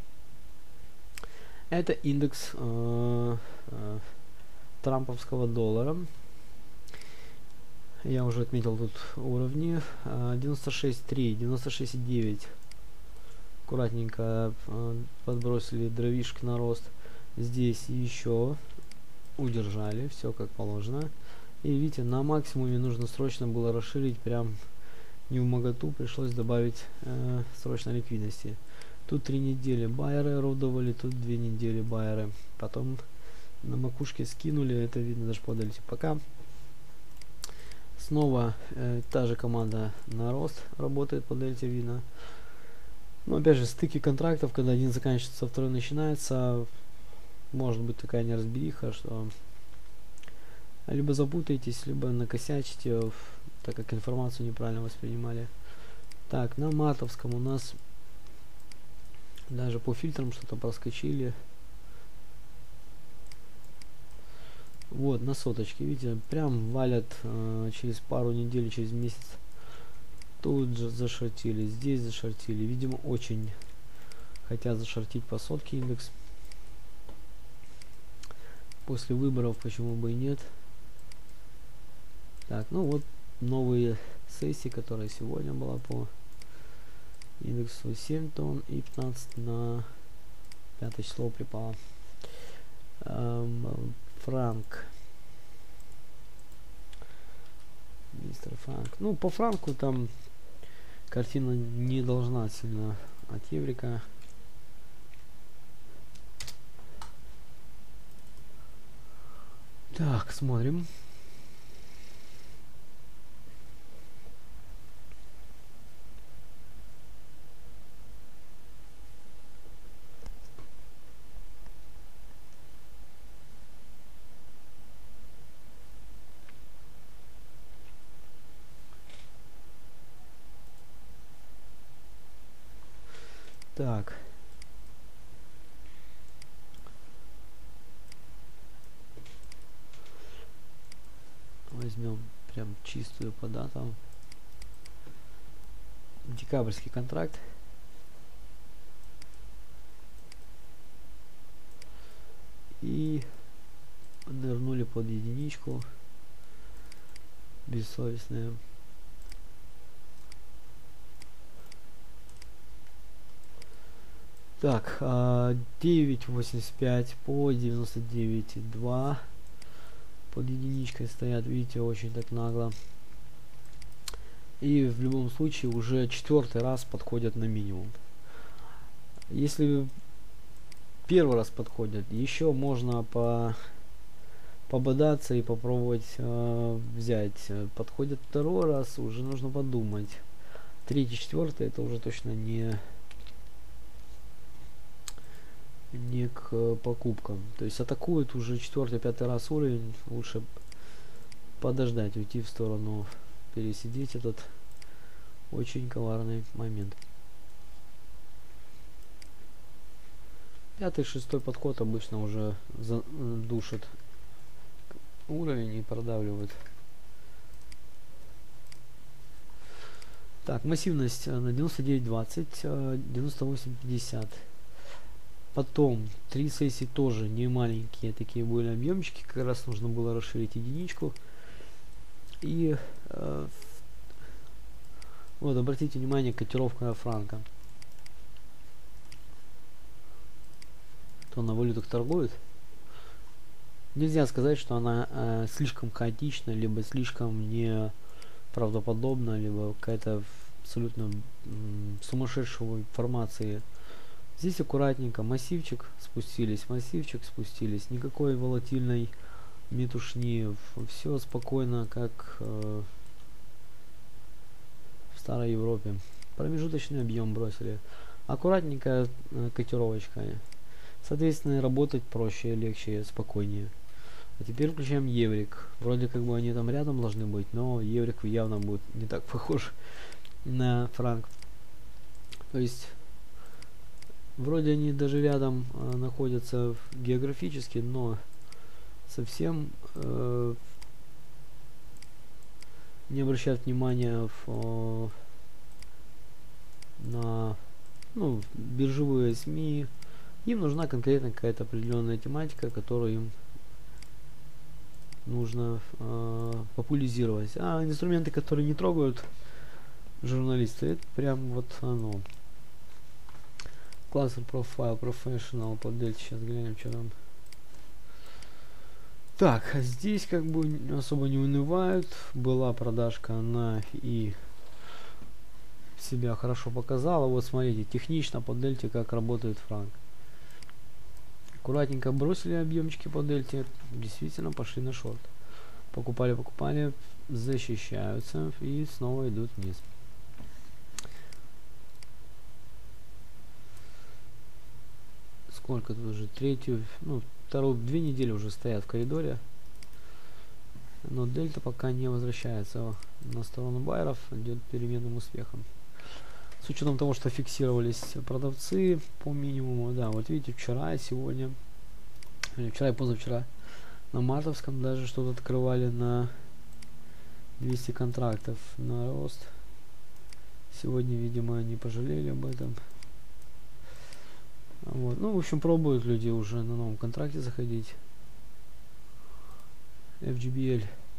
Это индекс трамповского доллара. Я уже отметил тут уровни 96.3, 96.9. Аккуратненько подбросили дровишек на рост. Здесь еще удержали, все как положено. И видите, на максимуме нужно срочно было расширить, прям не в моготу, пришлось добавить срочно ликвидности. Тут 3 недели байеры орудовали, тут 2 недели байеры. Потом на макушке скинули, это видно даже по дельте. Пока снова та же команда на рост работает по дельте, видно. Но опять же, стыки контрактов, когда один заканчивается, второй начинается, может быть такая неразбериха, что либо запутаетесь, либо накосячите, так как информацию неправильно воспринимали. Так, на матовском у нас даже по фильтрам что-то проскочили. Вот, на соточке, видите, прям валят через пару недель, через месяц. Тут же зашортили, здесь зашортили. Видимо, очень хотят зашортить по сотке индекс. После выборов почему бы и нет. Так, ну вот новые сессии, которая сегодня была по индексу 7 тонн и 15 на 5 число припало. Франк. Мистер Франк. Ну, по франку там картина не должна сильно от еврика. Так, смотрим. Так. Возьмем прям чистую по датам. Декабрьский контракт. И нырнули под единичку. Бессовестные. Так, 9.85 по 99.2 под единичкой стоят, видите, очень так нагло. И в любом случае уже 4-й раз подходят на минимум. Если первый раз подходят, еще можно пободаться и попробовать взять. Подходит 2-й раз, уже нужно подумать. 3-й, 4-й это уже точно не к покупкам. То есть атакуют уже 4-й, 5-й раз уровень, лучше подождать, уйти в сторону, пересидеть этот очень коварный момент. 5-й, 6-й подход обычно уже душит уровень и продавливает. Так, массивность на 99.20, 98.50. Потом 3 сессии тоже не маленькие, такие были объемчики, как раз нужно было расширить единичку. И вот обратите внимание, котировка франка. Кто на валютах торгует, нельзя сказать, что она слишком хаотична, либо слишком неправдоподобна, либо какая-то абсолютно сумасшедшей формации. Здесь аккуратненько, массивчик спустились, никакой волатильной метушни. Все спокойно, как в старой Европе. Промежуточный объем бросили. Аккуратненькая котировочка. Соответственно, работать проще, легче, спокойнее. А теперь включаем еврик. Вроде как бы они там рядом должны быть, но еврик явно будет не так похож на франк. То есть, вроде они даже рядом находятся географически, но совсем не обращают внимания на биржевые СМИ. Им нужна конкретно какая-то определенная тематика, которую им нужно популяризировать. А инструменты, которые не трогают журналисты, это прям вот оно. Классер Profile Professional по дельте. Сейчас глянем, что там. Так, а здесь как бы особо не унывают. Была продажка, она и себя хорошо показала. Вот смотрите, технично по дельте как работает франк. Аккуратненько бросили объемчики по дельте, действительно пошли на шорт. Покупали, защищаются и снова идут вниз. Сколько тут уже? Вторую, 2 недели уже стоят в коридоре. Но дельта пока не возвращается на сторону байеров, идет переменным успехом. С учетом того, что фиксировались продавцы по минимуму, да, вот видите, вчера и сегодня, вчера и позавчера на мартовском даже что-то открывали на 200 контрактов на рост. Сегодня, видимо, не пожалели об этом. Вот. Ну, в общем, пробуют люди уже на новом контракте заходить. FGBL.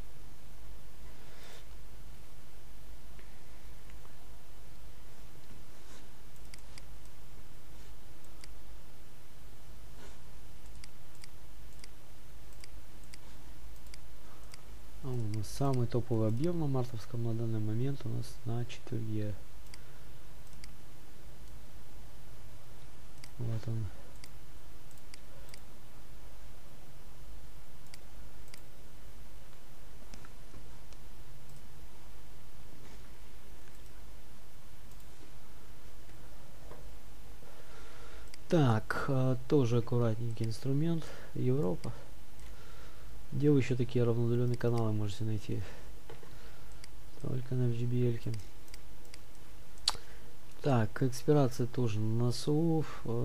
Самый топовый объем на мартовском на данный момент у нас на четверге. Вот он. Так, тоже аккуратненький инструмент. Европа. Где вы еще такие равноудаленные каналы можете найти? Только на FGBL. -ке. Так, экспирация тоже на носу.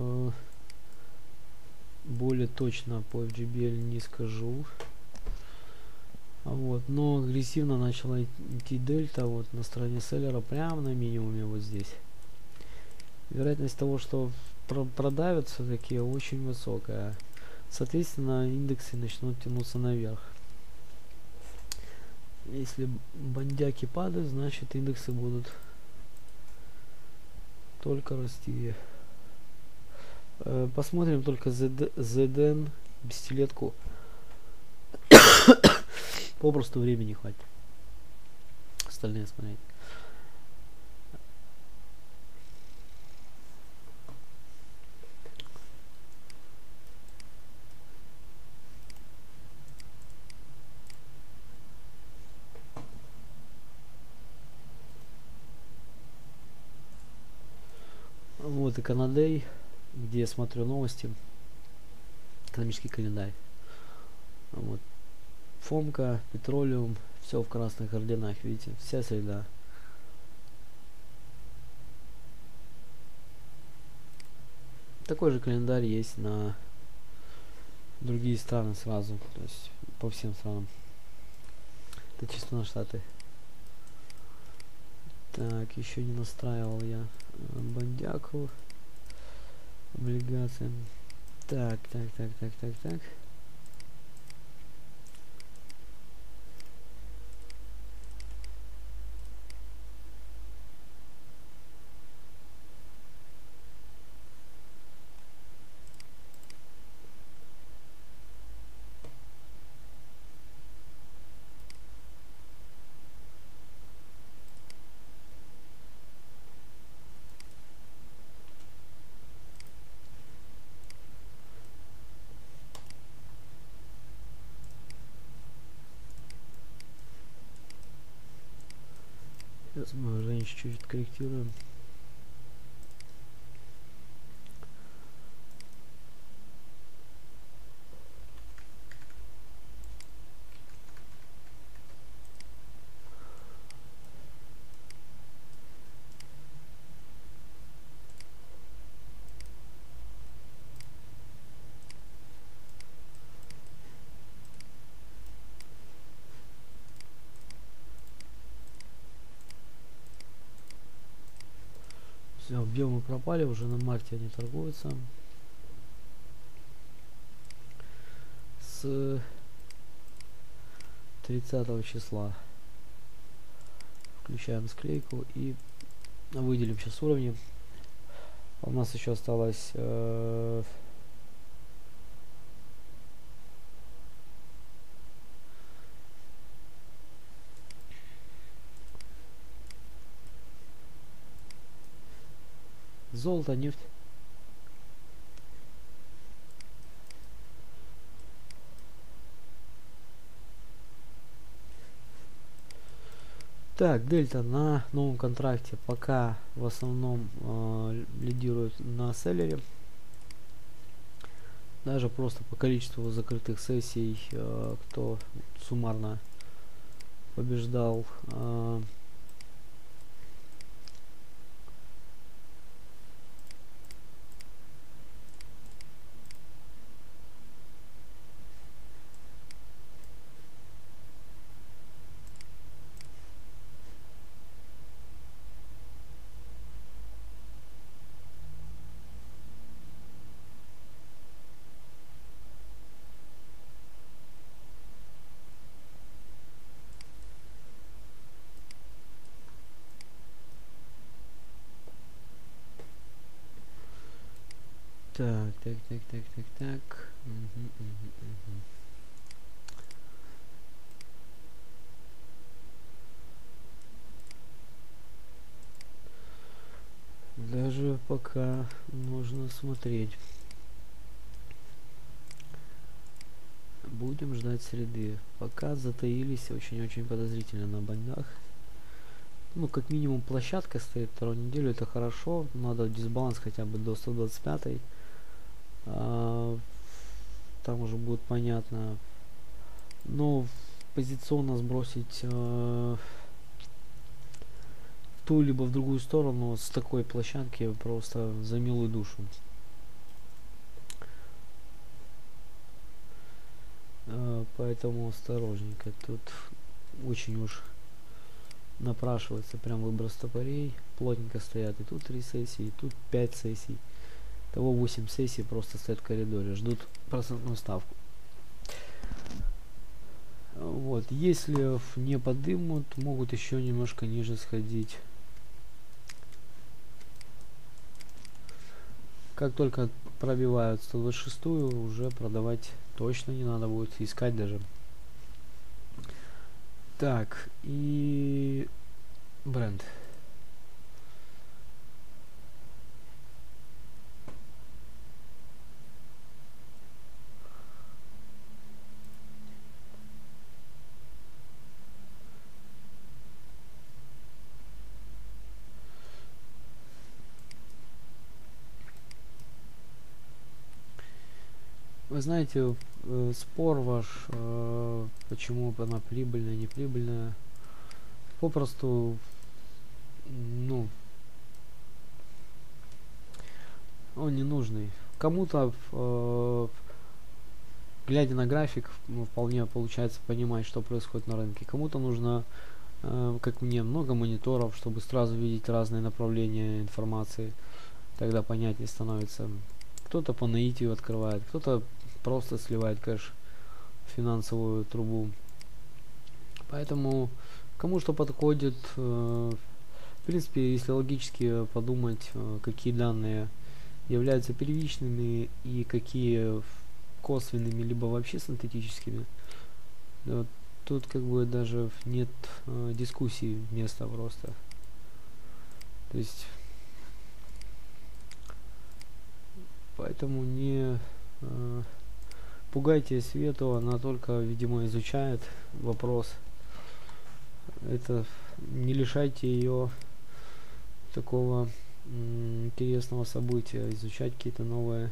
Более точно по FGBL не скажу. Вот, но агрессивно начала идти дельта вот на стороне селлера прямо на минимуме вот здесь. Вероятность того, что продавят все-таки очень высокая. Соответственно, индексы начнут тянуться наверх. Если бандяки падают, значит индексы будут только расти. Посмотрим только ZN бестилетку. Попросту времени хватит. Остальные смотреть. Вот и Канадей, где я смотрю новости. Экономический календарь. Вот. Фомка, Петролиум, все в красных орденах, видите, вся среда. Такой же календарь есть на другие страны сразу, то есть по всем странам. Это чисто на Штаты. Так, еще не настраивал я бандяку, облигациям. Так. Сейчас мы уже чуть-чуть корректируем. Все, объемы пропали, уже на марте они торгуются. С 30 числа. Включаем склейку и выделим сейчас уровни. У нас еще осталось золото, нефть. Так, дельта на новом контракте пока в основном лидирует на селлере. Даже просто по количеству закрытых сессий, кто суммарно побеждал. Так. Даже пока нужно смотреть. Будем ждать среды. Пока затаились очень-очень подозрительно на бандах. Ну, как минимум площадка стоит вторую неделю, это хорошо. Надо дисбаланс хотя бы до 125. Там уже будет понятно. Но позиционно сбросить в ту либо в другую сторону с такой площадки просто за милую душу. Поэтому осторожненько. Тут очень уж напрашивается прям выброс топорей. Плотненько стоят. И тут 3 сессии, и тут 5 сессий. Того 8 сессий просто стоят в коридоре. Ждут процентную ставку. Вот. Если не подымут, могут еще немножко ниже сходить. Как только пробивают 126-ю, уже продавать точно не надо будет, искать даже. Так, и бренд. Вы знаете, спор ваш, почему она прибыльная, неприбыльная, попросту, ну, он ненужный. Кому-то, глядя на график, вполне получается понимать, что происходит на рынке. Кому-то нужно, как мне, много мониторов, чтобы сразу видеть разные направления информации. Тогда понятнее становится. Кто-то по наитию открывает, кто-то просто сливает кэш в финансовую трубу. Поэтому кому что подходит, в принципе, если логически подумать, какие данные являются первичными и какие косвенными, либо вообще синтетическими, тут как бы даже нет дискуссии места просто. То есть поэтому не пугайте Свету, она только, видимо, изучает вопрос. Это не лишайте ее такого интересного события, изучать какие-то новые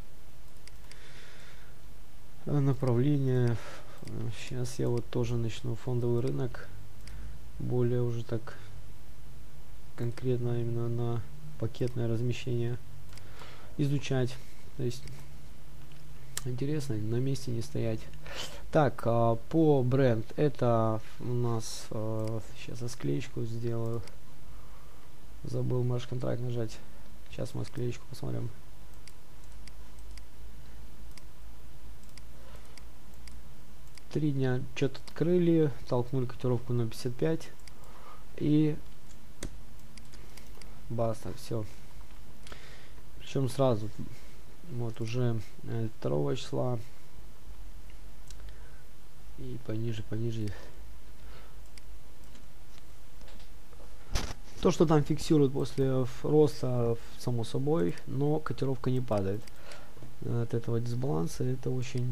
направления. Сейчас я вот тоже начну фондовый рынок более уже так конкретно именно на пакетное размещение изучать. То есть интересно, на месте не стоять. Так, по бренд это у нас сейчас я склеечку сделаю. Забыл марш-контракт нажать. Сейчас мы склеечку посмотрим. Три дня что-то открыли, толкнули котировку на 55 и баста, все. Причем сразу, вот уже 2 числа и пониже. То, что там фиксируют после роста, само собой, но котировка не падает. От этого дисбаланса это очень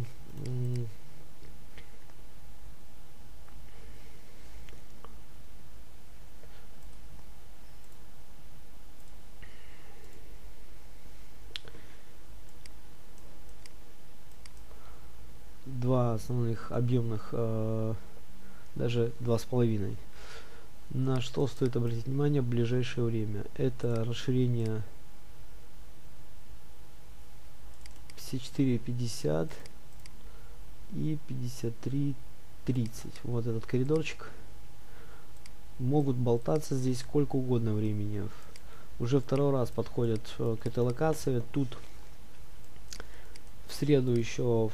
два основных объемных, даже 2,5. На что стоит обратить внимание в ближайшее время? Это расширение 54,50 и 53,30. Вот этот коридорчик. Могут болтаться здесь сколько угодно времени. Уже 2-й раз подходят к этой локации. Тут в среду еще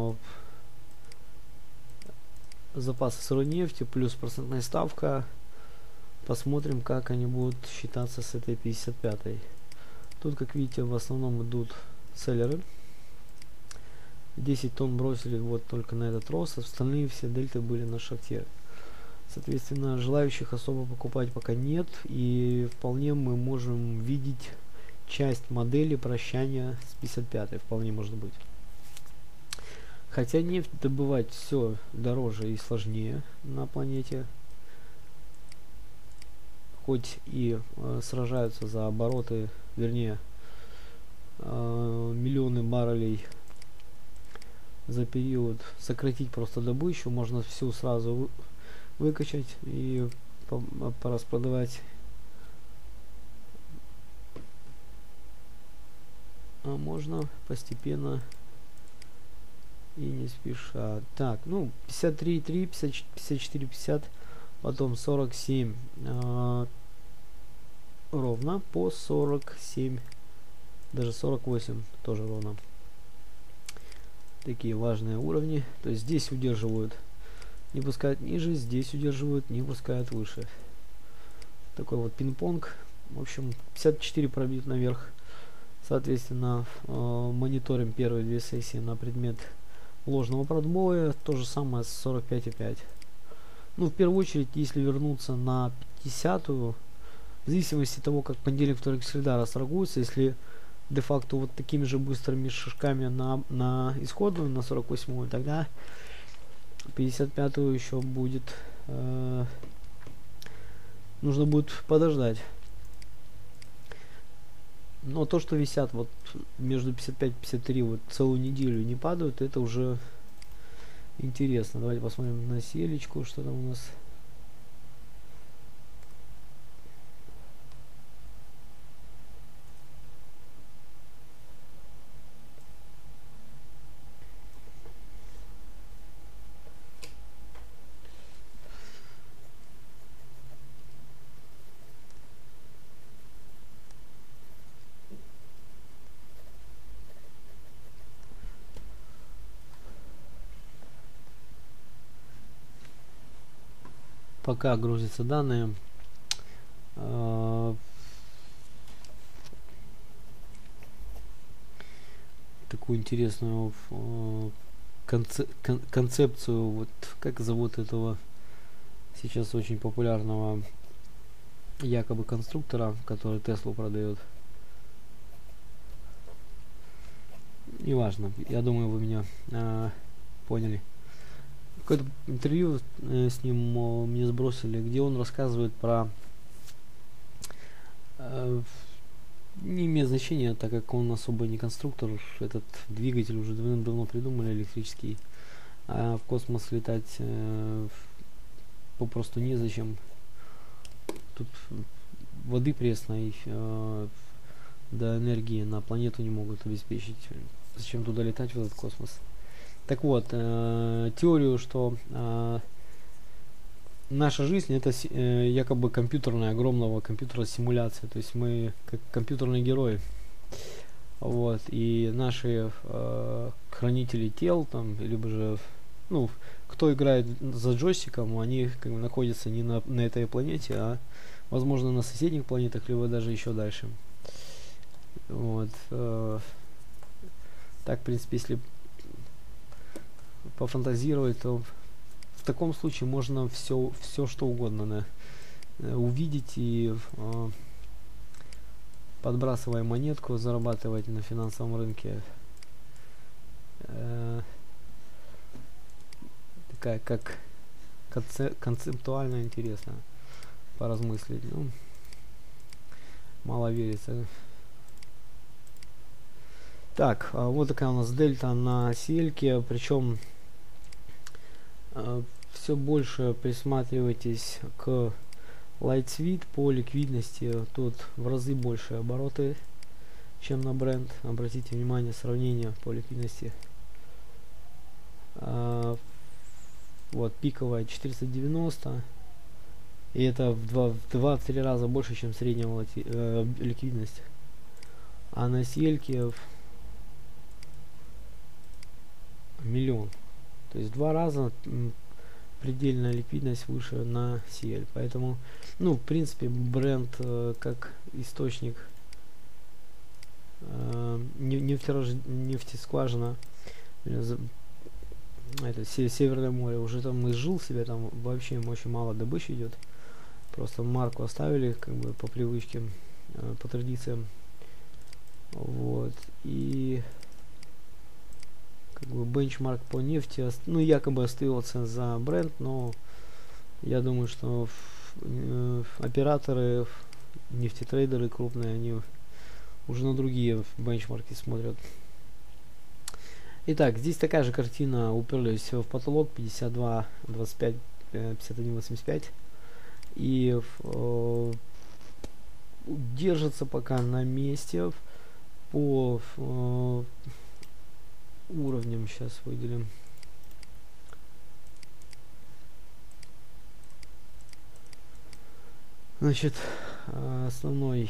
запасы сырой нефти плюс процентная ставка. Посмотрим, как они будут считаться с этой 55-й. Тут, как видите, в основном идут селлеры. 10 тонн бросили вот только на этот рост, остальные все дельты были на шахте. Соответственно, желающих особо покупать пока нет, и вполне мы можем видеть часть модели прощания с 55-й, вполне может быть. Хотя нефть добывать все дороже и сложнее на планете. Хоть и сражаются за обороты, вернее, миллионы баррелей за период, сократить просто добычу, можно всю сразу выкачать и пораспродавать. А можно постепенно и не спеша. Так, ну 53,3, 54,50, потом 47 ровно, по 47, даже 48 тоже ровно. Такие важные уровни. То есть здесь удерживают, не пускают ниже, здесь удерживают, не пускают выше. Такой вот пинг-понг. В общем, 54 пробьют наверх. Соответственно, мониторим первые 2 сессии на предмет ложного пробоя. То же самое с 45,5. Ну, в первую очередь, если вернуться на 50-ю, в зависимости от того, как понедельник, вторник, среда расторгуются, если де-факто вот такими же быстрыми шажками на исходную, на 48-ю, тогда 55-ю еще будет, нужно будет подождать. Но то, что висят вот между 55 и 53 вот целую неделю не падают, это уже интересно. Давайте посмотрим на селечку, что там у нас. Пока грузятся данные, такую интересную концепцию, вот как зовут этого сейчас очень популярного якобы конструктора, который Теслу продает. Неважно, я думаю, вы меня поняли. какое-то интервью с ним мне сбросили, где он рассказывает про не имеет значения, так как он особо не конструктор, этот двигатель уже давно придумали электрический, а в космос летать попросту незачем. Тут воды пресной до энергии на планету не могут обеспечить. Зачем туда летать, в этот космос? Так вот, теорию, что наша жизнь это якобы компьютерная, огромного компьютера симуляция. То есть мы как компьютерные герои. Вот. И наши хранители тел, там, либо же, ну, кто играет за джойстиком, они как бы находятся не на этой планете, а возможно на соседних планетах, либо даже еще дальше. Вот. Так, в принципе, если пофантазировать, то в таком случае можно все что угодно увидеть и подбрасывая монетку, зарабатывать на финансовом рынке. Такая как концептуально интересно поразмыслить. Ну, мало верится. Так, вот такая у нас дельта на сельке, причем все больше присматривайтесь к LightSweet по ликвидности. Тут в разы больше обороты, чем на бренд. Обратите внимание, сравнение по ликвидности. Вот пиковая 490, и это в 2-3 раза больше, чем средняя ликвидность. А на сельке миллион. То есть в 2 раза предельная ликвидность выше на CL. Поэтому, ну, в принципе, бренд как источник нефтескважина, это Северное море, уже там изжил себя, там вообще очень мало добычи идет. Просто марку оставили как бы по привычке, по традициям. Вот. И как бы бенчмарк по нефти, ну, якобы остается за бренд, но я думаю, что операторы, нефтетрейдеры крупные, они уже на другие бенчмарки смотрят. Итак, здесь такая же картина, уперлись в потолок 52, 25, 51, 85. И держится пока на месте по уровням. Сейчас выделим. Значит, основной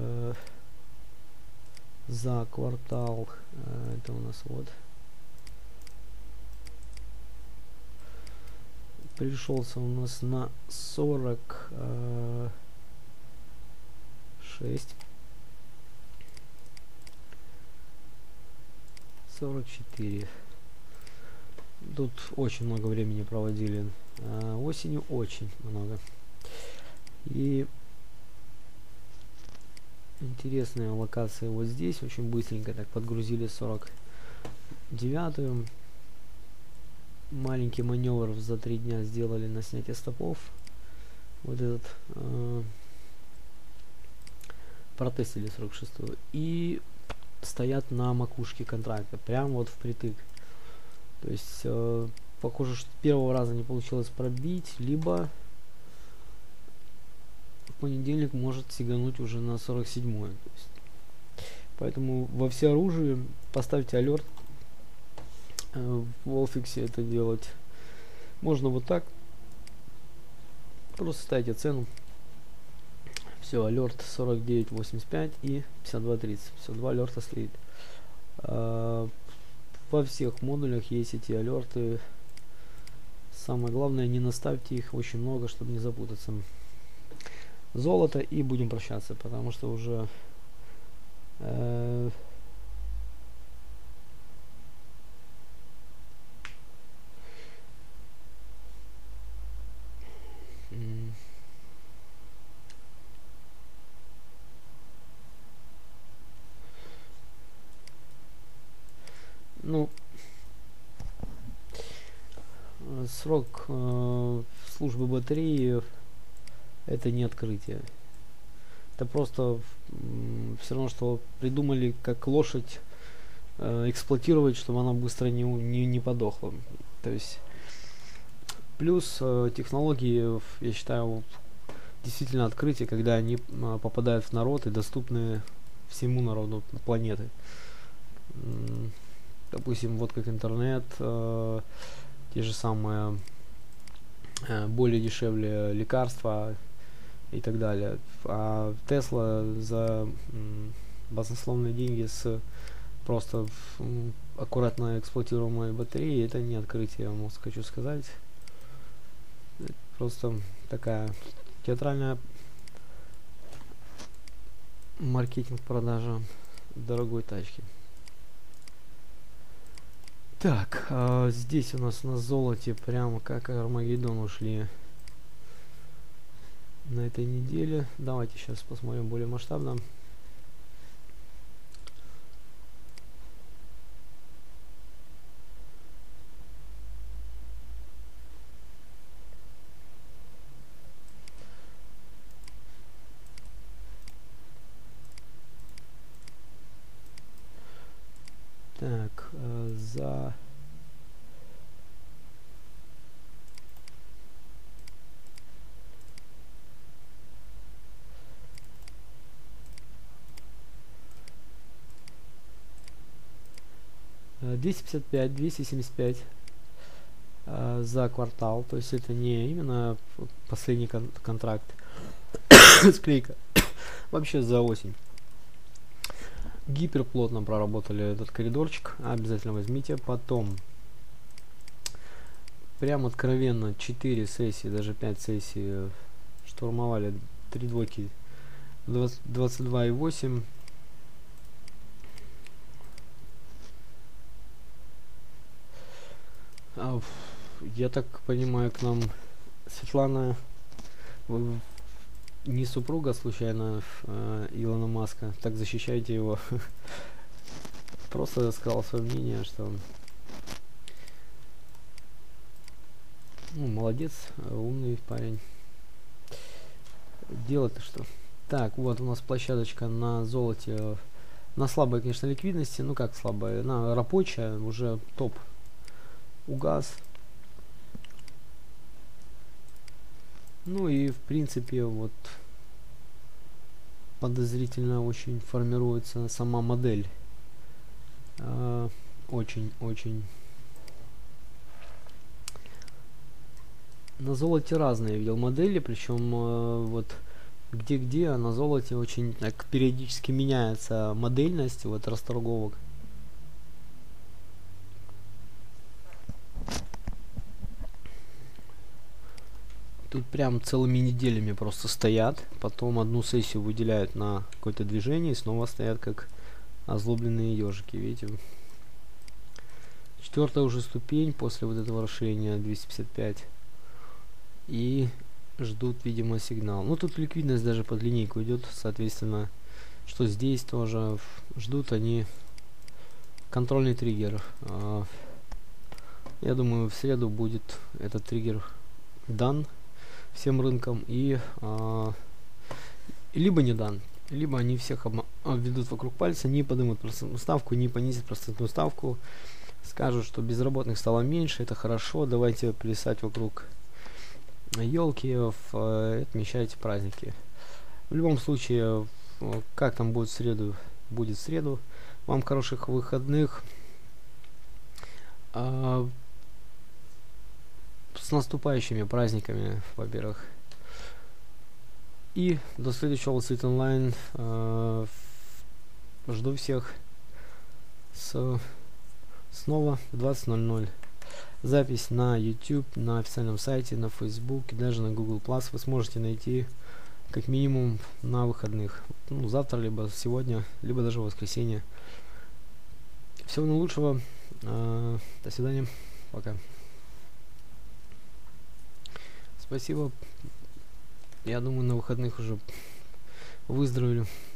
за квартал, это у нас вот пришелся у нас на 46, 44. Тут очень много времени проводили осенью, очень много. И интересные локации вот здесь, очень быстренько так подгрузили 49-ю. Маленький маневр за 3 дня сделали на снятие стопов. Вот этот протестили 46-ю. И стоят на макушке контракта, прям вот впритык. То есть похоже, что с первого раза не получилось пробить, либо в понедельник может сигануть уже на 47-ю. Поэтому во всеоружии поставьте алерт. В Волфиксе это делать можно вот так. Просто ставите цену. Все, алерт 49.85 и 52.30. Все, 2 алерта стоит. Во всех модулях есть эти алерты. Самое главное, не наставьте их очень много, чтобы не запутаться. Золото, и будем прощаться, потому что уже ну, Срок службы батареи это не открытие. Это просто все равно, что придумали как лошадь эксплуатировать, чтобы она быстро не подохла. То есть плюс технологии, я считаю, действительно открытие, когда они попадают в народ и доступны всему народу планеты. Допустим, вот как интернет, те же самые более дешевле лекарства и так далее. А Тесла за баснословные деньги с просто аккуратно эксплуатируемой батареей, это не открытие, я хочу сказать. Это просто такая театральная маркетинг продажа дорогой тачки. Так, здесь у нас на золоте прямо как Армагеддон ушли на этой неделе. Давайте сейчас посмотрим более масштабно. Так, за 255, 275 за квартал, то есть это не именно последний контракт, склейка, вообще за осень. Гиперплотно проработали этот коридорчик, обязательно возьмите. Потом прям откровенно 4 сессии, даже 5 сессий штурмовали 3 двойки 22,8. Я так понимаю, к нам Светлана, не супруга случайно Илона Маска, так защищайте его. Просто сказал свое мнение, что молодец, умный парень. Дело-то что? Так, вот у нас площадочка на золоте, на слабой, конечно, ликвидности, ну как слабая, она рабочая, уже топ угас. Ну и в принципе вот подозрительно очень формируется сама модель. Очень на золоте разные я видел модели, причем вот где а на золоте очень так периодически меняется модельность вот расторговок. Тут прям целыми неделями просто стоят, потом одну сессию выделяют на какое-то движение и снова стоят как озлобленные ежики, видите. Четвертая уже ступень после вот этого расширения 255. И ждут, видимо, сигнал. Ну тут ликвидность даже под линейку идет, соответственно, что здесь тоже ждут они контрольный триггер. Я думаю, в среду будет этот триггер дан всем рынкам, и либо не дан, либо они всех обведут вокруг пальца, не поднимут процентную ставку, не понизят процентную ставку, скажут, что безработных стало меньше, это хорошо, давайте плясать вокруг елки, отмечайте праздники. В любом случае, как там будет в среду, будет в среду. Вам хороших выходных. С наступающими праздниками, во-первых. И до следующего Wall Street Online. Жду всех снова в 20:00. Запись на YouTube, на официальном сайте, на Facebook и даже на Google Plus вы сможете найти как минимум на выходных. Ну, завтра, либо сегодня, либо даже в воскресенье. Всего наилучшего. До свидания. Пока. Спасибо. Я думаю, на выходных уже выздоровлю.